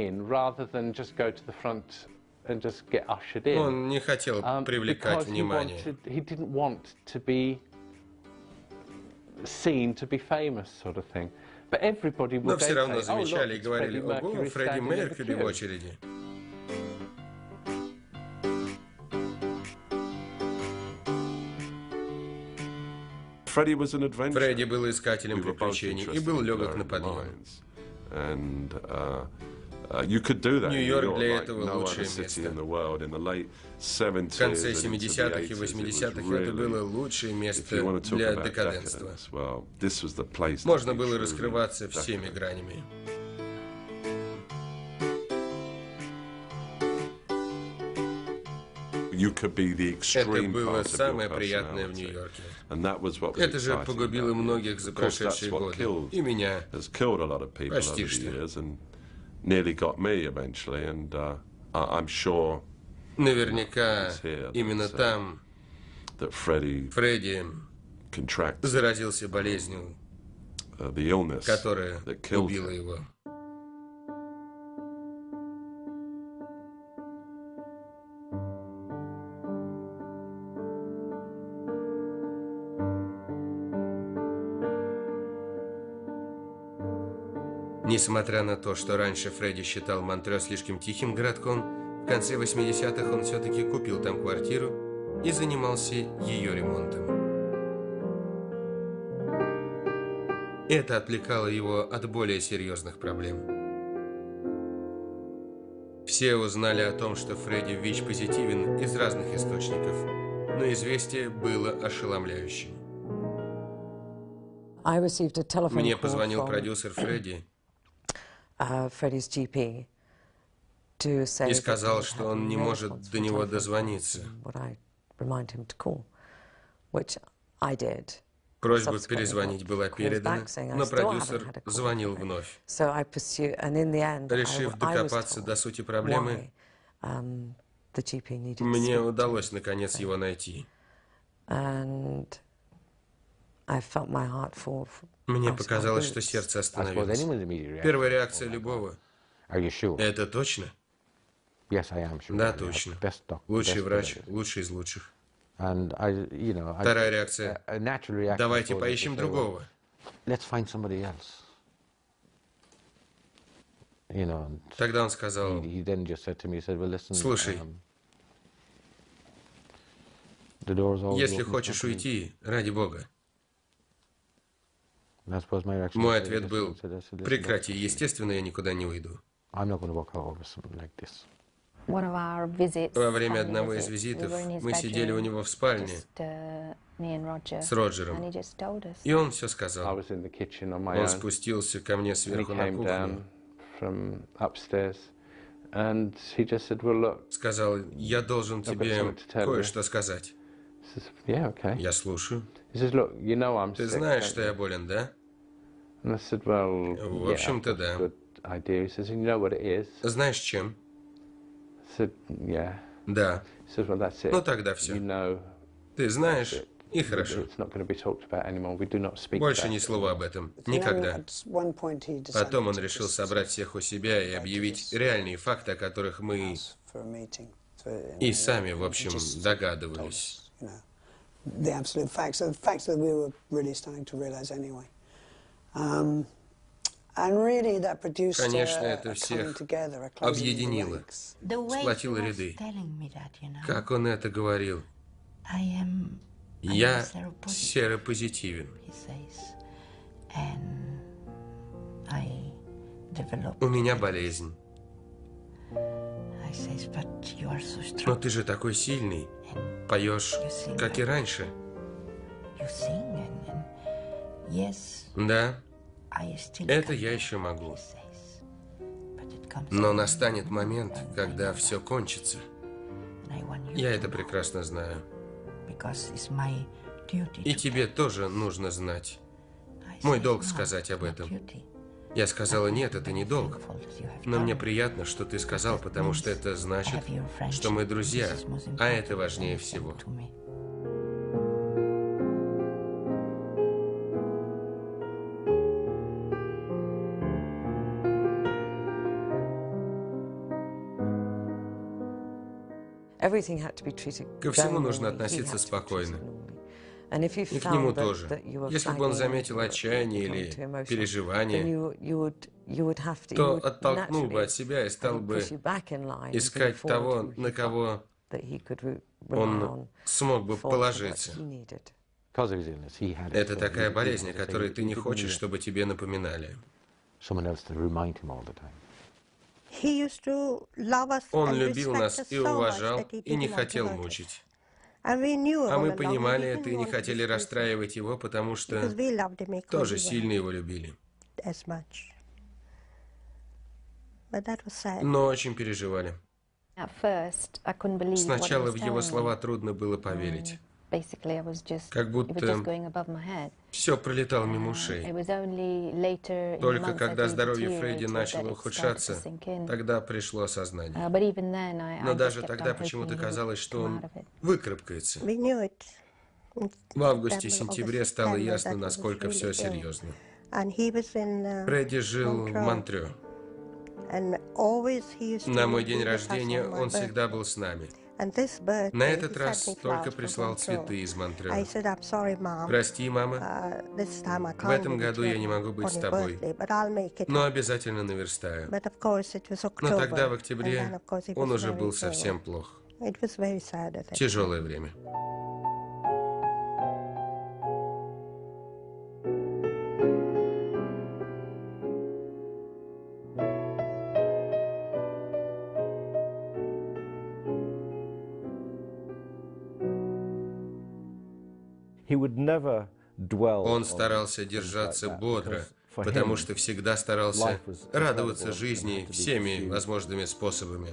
A: Он не хотел привлекать внимание. Но все равно замечали и говорили: «Ого, Фредди Меркьюри в очереди». Фредди был искателем приключений и был легок на подъем. Нью-Йорк для этого лучшее место. В конце 70-х и 80-х это было лучшее место для декаденства. Можно было раскрываться всеми гранями. Это было самое приятное в Нью-Йорке. Это же погубило многих за прошедшие годы. И меня почти что. Наверняка именно там Фредди заразился болезнью, которая убила его. Несмотря на то, что раньше Фредди считал Монтрео слишком тихим городком, в конце 80-х он все-таки купил там квартиру и занимался ее ремонтом. Это отвлекало его от более серьезных проблем. Все узнали о том, что Фредди ВИЧ-позитивен из разных источников, но известие было ошеломляющим. Мне позвонил продюсер Фредди и сказал, что он не может до него дозвониться. Просьба перезвонить была передана, но продюсер звонил вновь. Решив докопаться до сути проблемы, мне удалось наконец его найти. Мне показалось, что сердце остановилось. Первая реакция любого — это точно? Да, точно. Лучший врач, лучший из лучших. Вторая реакция — давайте поищем другого. Тогда он сказал: слушай, если хочешь уйти, ради Бога. Мой ответ был: прекрати, естественно, я никуда не уйду. Во время одного из визитов мы сидели у него в спальне с Роджером, и он все сказал. Он спустился ко мне сверху на кухню, сказал: я должен тебе кое-что сказать. Я слушаю. Ты знаешь, что я болен, да? В общем-то, да. Знаешь, чем? Да. Ну, тогда все. Ты знаешь, и хорошо. Больше ни слова об этом. Никогда. Потом он решил собрать всех у себя и объявить реальные факты, о которых мы и сами, в общем, догадывались. Конечно, это всех объединило, сплотило ряды. Как он это говорил? Я серопозитивен. У меня болезнь. Но ты же такой сильный. Поешь, как и раньше. Да, это я еще могу. Но настанет момент, когда все кончится. Я это прекрасно знаю. И тебе тоже нужно знать. Мой долг сказать об этом. Я сказала, нет, это не долг. Но мне приятно, что ты сказал, потому что это значит, что мы друзья, а это важнее всего. Ко всему нужно относиться спокойно. И к нему тоже. Если бы он заметил отчаяние или переживание, то оттолкнул бы от себя и стал бы искать того, на кого он смог бы положиться. Это такая болезнь, о которой ты не хочешь, чтобы тебе напоминали. Он любил нас и уважал, и не хотел мучить. А мы понимали это и не хотели расстраивать его, потому что тоже сильно его любили. Но очень переживали. Сначала в его слова трудно было поверить. Как будто все пролетало мимо ушей. Только когда здоровье Фредди начало ухудшаться, тогда пришло осознание. Но даже тогда почему-то казалось, что он выкарабкается. В августе-сентябре стало ясно, насколько все серьезно. Фредди жил в Монтрео. На мой день рождения он всегда был с нами. На этот раз только прислал цветы из Монтрео. Прости, мама, в этом году я не могу быть с тобой, но обязательно наверстаю. Но тогда, в октябре, он уже был совсем плох. Тяжелое время. Он старался держаться бодро, потому что всегда старался радоваться жизни всеми возможными способами.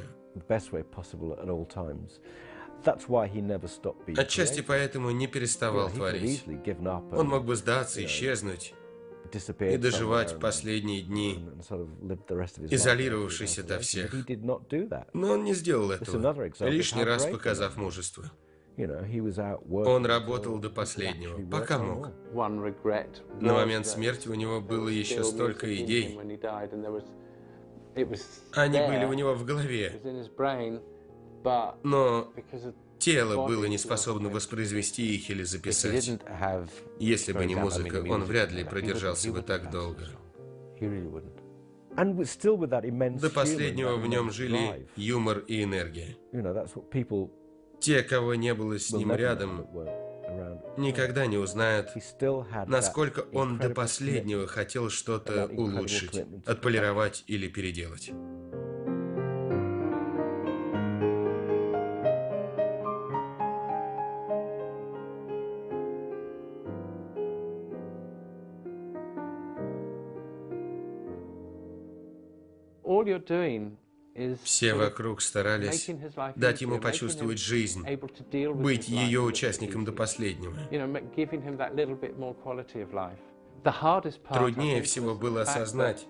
A: Отчасти поэтому не переставал творить. Он мог бы сдаться, исчезнуть и доживать последние дни, изолировавшись ото всех. Но он не сделал этого, лишний раз показав мужество. Он работал до последнего, пока мог. На момент смерти у него было еще столько идей. Они были у него в голове, но тело было не способно воспроизвести их или записать. Если бы не музыка, он вряд ли продержался бы так долго. До последнего в нем жили юмор и энергия. Те, кого не было с ним рядом, никогда не узнают, насколько он до последнего хотел что-то улучшить, отполировать или переделать. Все вокруг старались дать ему почувствовать жизнь, быть ее участником до последнего. Труднее всего было осознать,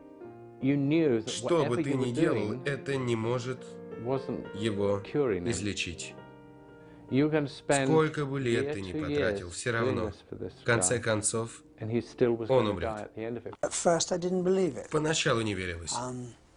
A: что бы ты ни делал, это не может его излечить. Сколько бы лет ты ни потратил, все равно, в конце концов, он умрет. Поначалу не верилось.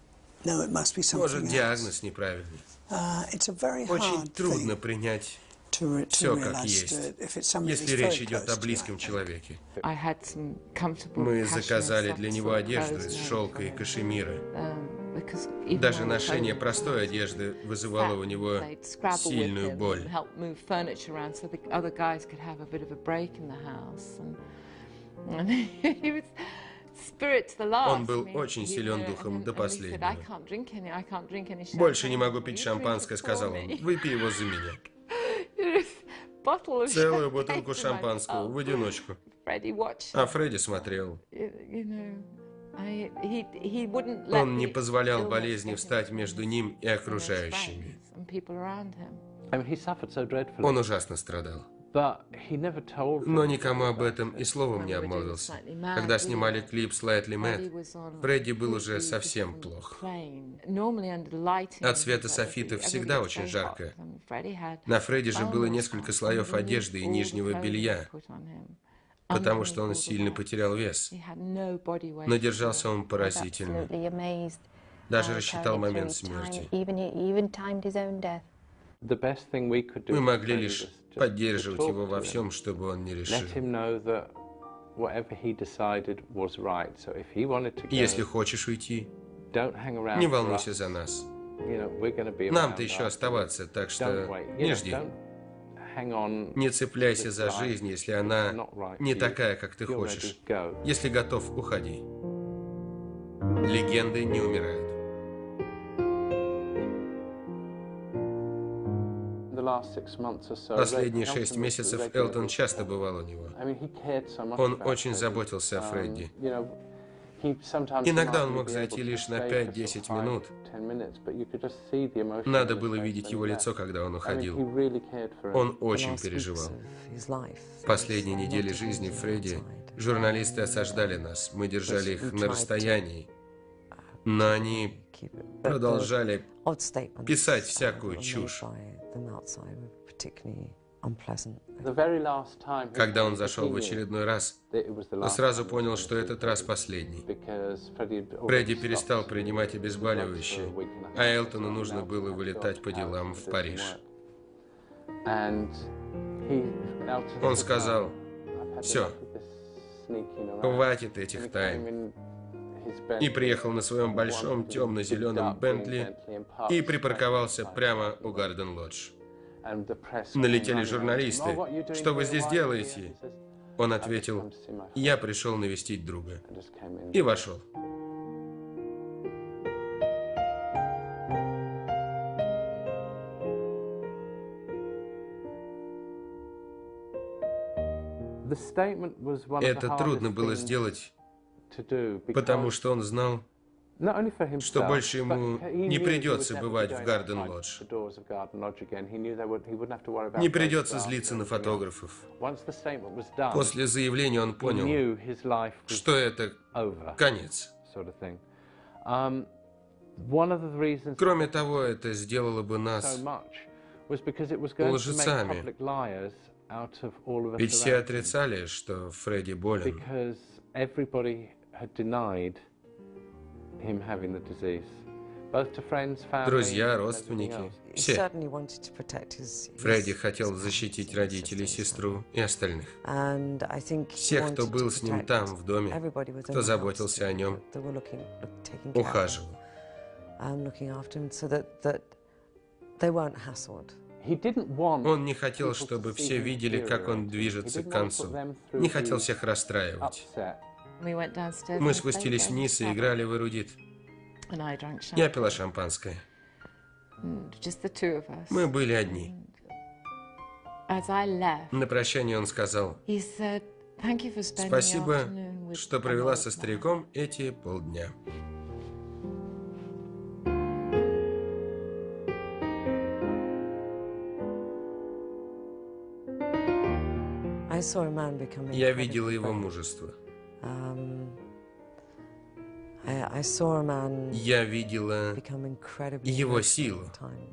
A: Может, диагноз неправильный. Очень трудно принять Все как есть, если речь идет о близком человеке. Мы заказали для него одежду из шелка и кашемира. Даже ношение простой одежды вызывало у него сильную боль. Он был очень силен духом до последнего. «Больше не могу пить шампанское», — сказал он. «Выпей его за меня». Целую бутылку шампанского в одиночку. А Фредди смотрел. Он не позволял болезни встать между ним и окружающими. Он ужасно страдал. Но никому об этом и словом не обмолвился. Когда снимали клип «Slightly Mad», Фредди был уже совсем плох. От света софитов всегда очень жарко. На Фредди же было несколько слоев одежды и нижнего белья, потому что он сильно потерял вес. Но держался он поразительно. Даже рассчитал момент смерти. Мы могли лишь поддерживать его во всем, чтобы он не решил. Если хочешь уйти, не волнуйся за нас. Нам-то еще оставаться, так что не жди. Не цепляйся за жизнь, если она не такая, как ты хочешь. Если готов, уходи. Легенды не умирают. Последние 6 месяцев Элтон часто бывал у него. Он очень заботился о Фредди. Иногда он мог зайти лишь на 5-10 минут. Надо было видеть его лицо, когда он уходил. Он очень переживал. В последние недели жизни Фредди журналисты осаждали нас. Мы держали их на расстоянии. Но они продолжали писать всякую чушь. Когда он зашел в очередной раз, то сразу понял, что этот раз последний. Фредди перестал принимать обезболивающие, а Элтону нужно было вылетать по делам в Париж. Он сказал: «Все, хватит этих тайн». И приехал на своем большом темно-зеленом Бентли и припарковался прямо у Гарден-Лодж. Налетели журналисты. «Что вы здесь делаете?» Он ответил: «Я пришел навестить друга». И вошел. Это трудно было сделать, потому что он знал, что больше ему не придется бывать в Гарден-Лодж. Не придется злиться на фотографов. После заявления он понял, что это конец. Кроме того, это сделало бы нас лжецами. Ведь все отрицали, что Фредди болен. Друзья, родственники, все. Фредди хотел защитить родителей, сестру и остальных. Всех, кто был с ним там, в доме, кто заботился о нем, ухаживал. Он не хотел, чтобы все видели, как он движется к концу. Не хотел всех расстраивать. Мы спустились вниз и играли в эрудит. Я пила шампанское. Мы были одни. На прощание он сказал: «Спасибо, что провела со стариком эти полдня». Я видела его мужество. Я видела его силу.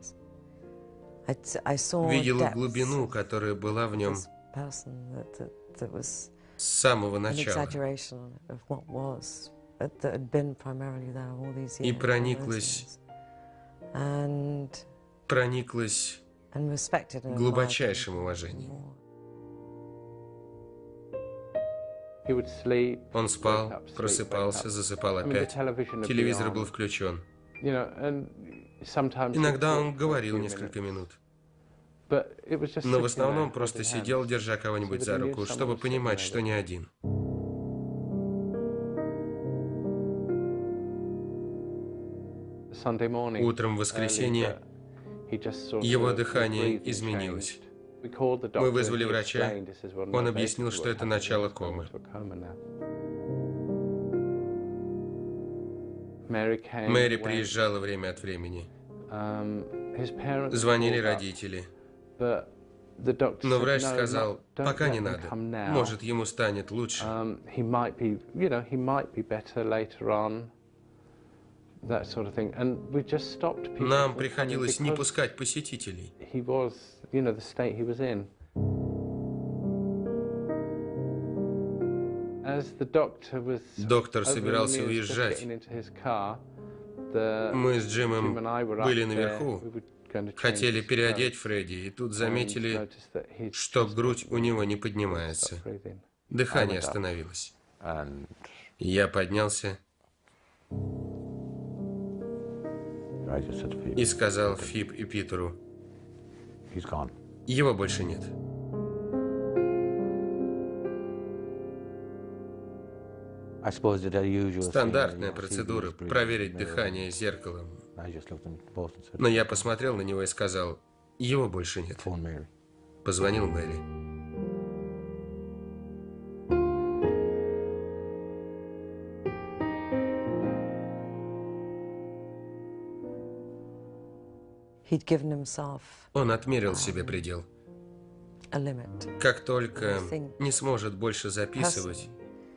A: Видела глубину, которая была в нем с самого начала. И прониклась глубочайшем уважении. Он спал, просыпался, засыпал опять. Телевизор был включен. Иногда он говорил несколько минут. Но в основном просто сидел, держа кого-нибудь за руку, чтобы понимать, что не один. Утром в воскресенье его дыхание изменилось. Мы вызвали врача, он объяснил, что это начало комы. Мэри приезжала время от времени. Звонили родители. Но врач сказал, пока не надо, может, ему станет лучше. Нам приходилось не пускать посетителей. Доктор собирался уезжать. Мы с Джимом были наверху, хотели переодеть Фредди, и тут заметили, что грудь у него не поднимается. Дыхание остановилось. Я поднялся и сказал Фиб и Питеру, его больше нет. Стандартная процедура – проверить дыхание зеркалом. Но я посмотрел на него и сказал, его больше нет. Позвонил Мэри. Он отмерил себе предел. Как только не сможет больше записывать,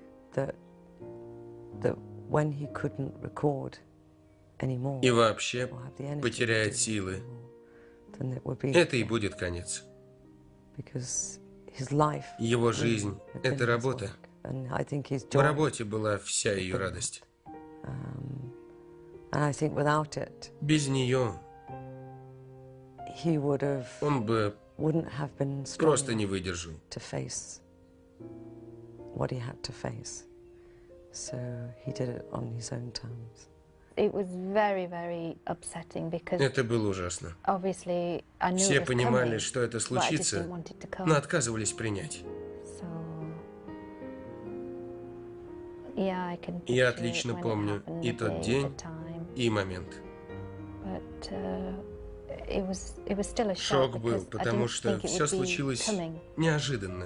A: и вообще потеряет силы, это и будет конец. Его жизнь – это работа. В работе была вся ее радость. Без нее он бы просто не выдержал. Это было ужасно. Все понимали, что это случится, но отказывались принять. Я отлично помню и тот день, и момент. Шок был, потому что все случилось неожиданно.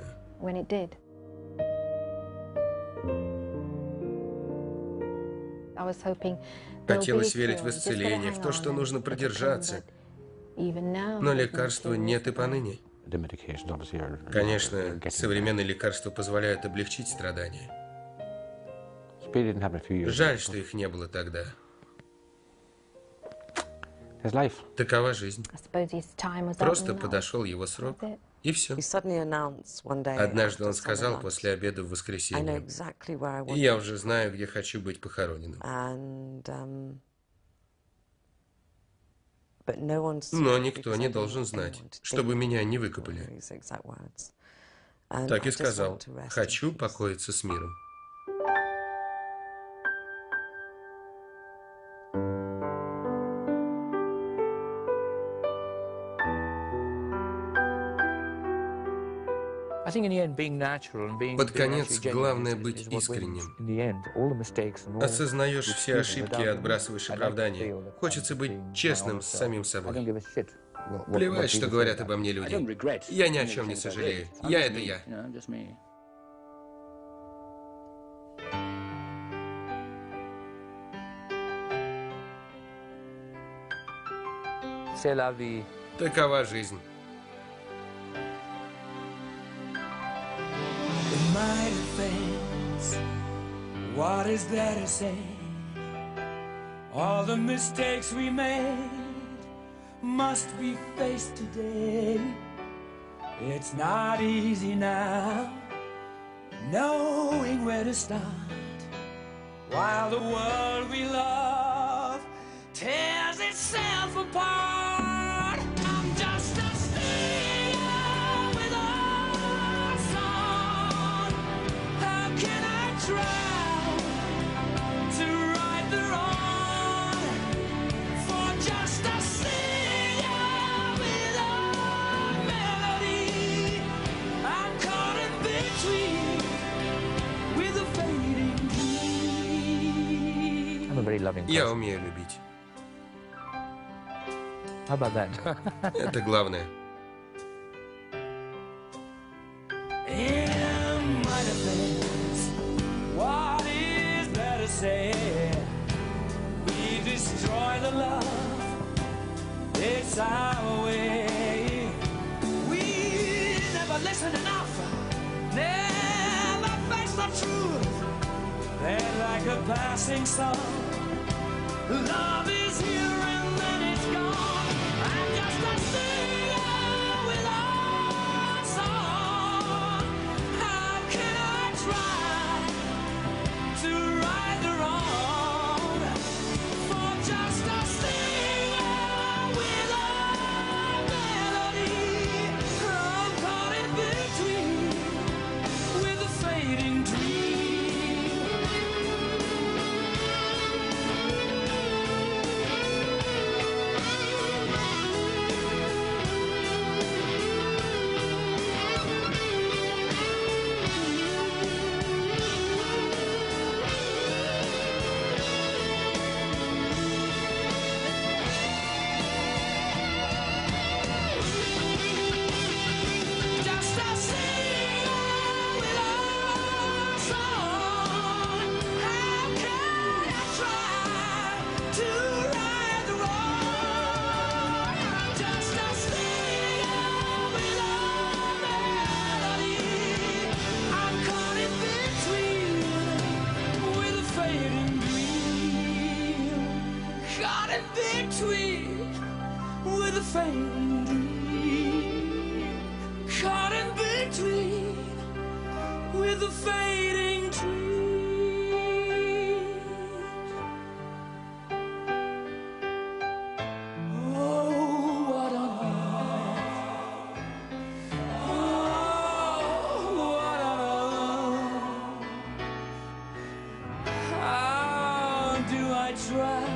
A: Хотелось верить в исцеление, в то, что нужно продержаться. Но лекарства нет и поныне. Конечно, современные лекарства позволяют облегчить страдания. Жаль, что их не было тогда. Такова жизнь. Просто подошел его срок, и все. Однажды он сказал после обеда в воскресенье, и я уже знаю, где хочу быть похороненным. Но никто не должен знать, чтобы меня не выкопали. Так и сказал, хочу покоиться с миром. Под конец главное быть искренним. Осознаешь все ошибки и отбрасываешь оправдания. Хочется быть честным с самим собой. Плевать, что говорят обо мне люди. Я ни о чем не сожалею. Я — это я. Такова жизнь.
B: My defense, what is there to say? All the mistakes we made must be faced today. It's not easy now, knowing where to start, while the world we love tears itself apart. I'm just a
F: very loving
A: Я
F: person.
A: умею любить.
F: How about that?
A: Это главное.
B: In my defense, what is there to say? We destroy the love, it's our way. We never listen enough, never face the truth. They're like a passing song. Love is here and then it's gone. I'm just a singer with a song. How can I try to right the wrong? For just a singer with a melody, I'm caught in between with a fading dream. Just a singer with a song. How can I try to right the wrong? I'm just a singer with a melody. I'm caught in between with a fading dream. Caught in between with a fading dream. Caught in between with a fading dream. Oh, what a love. Oh, what a love. How do I try?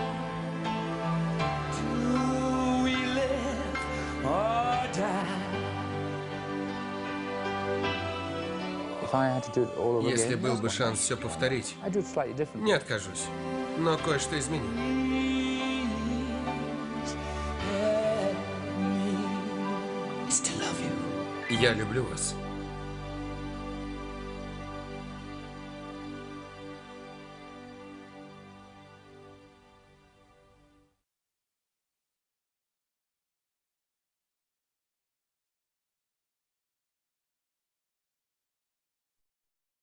B: Do we live or die?
F: If I had to do it all over
A: Если
F: again,
A: был бы шанс все повторить,
F: I'd do it slightly differently.
A: не откажусь. Но кое-что изменю.
B: Is to love you.
A: Я люблю вас.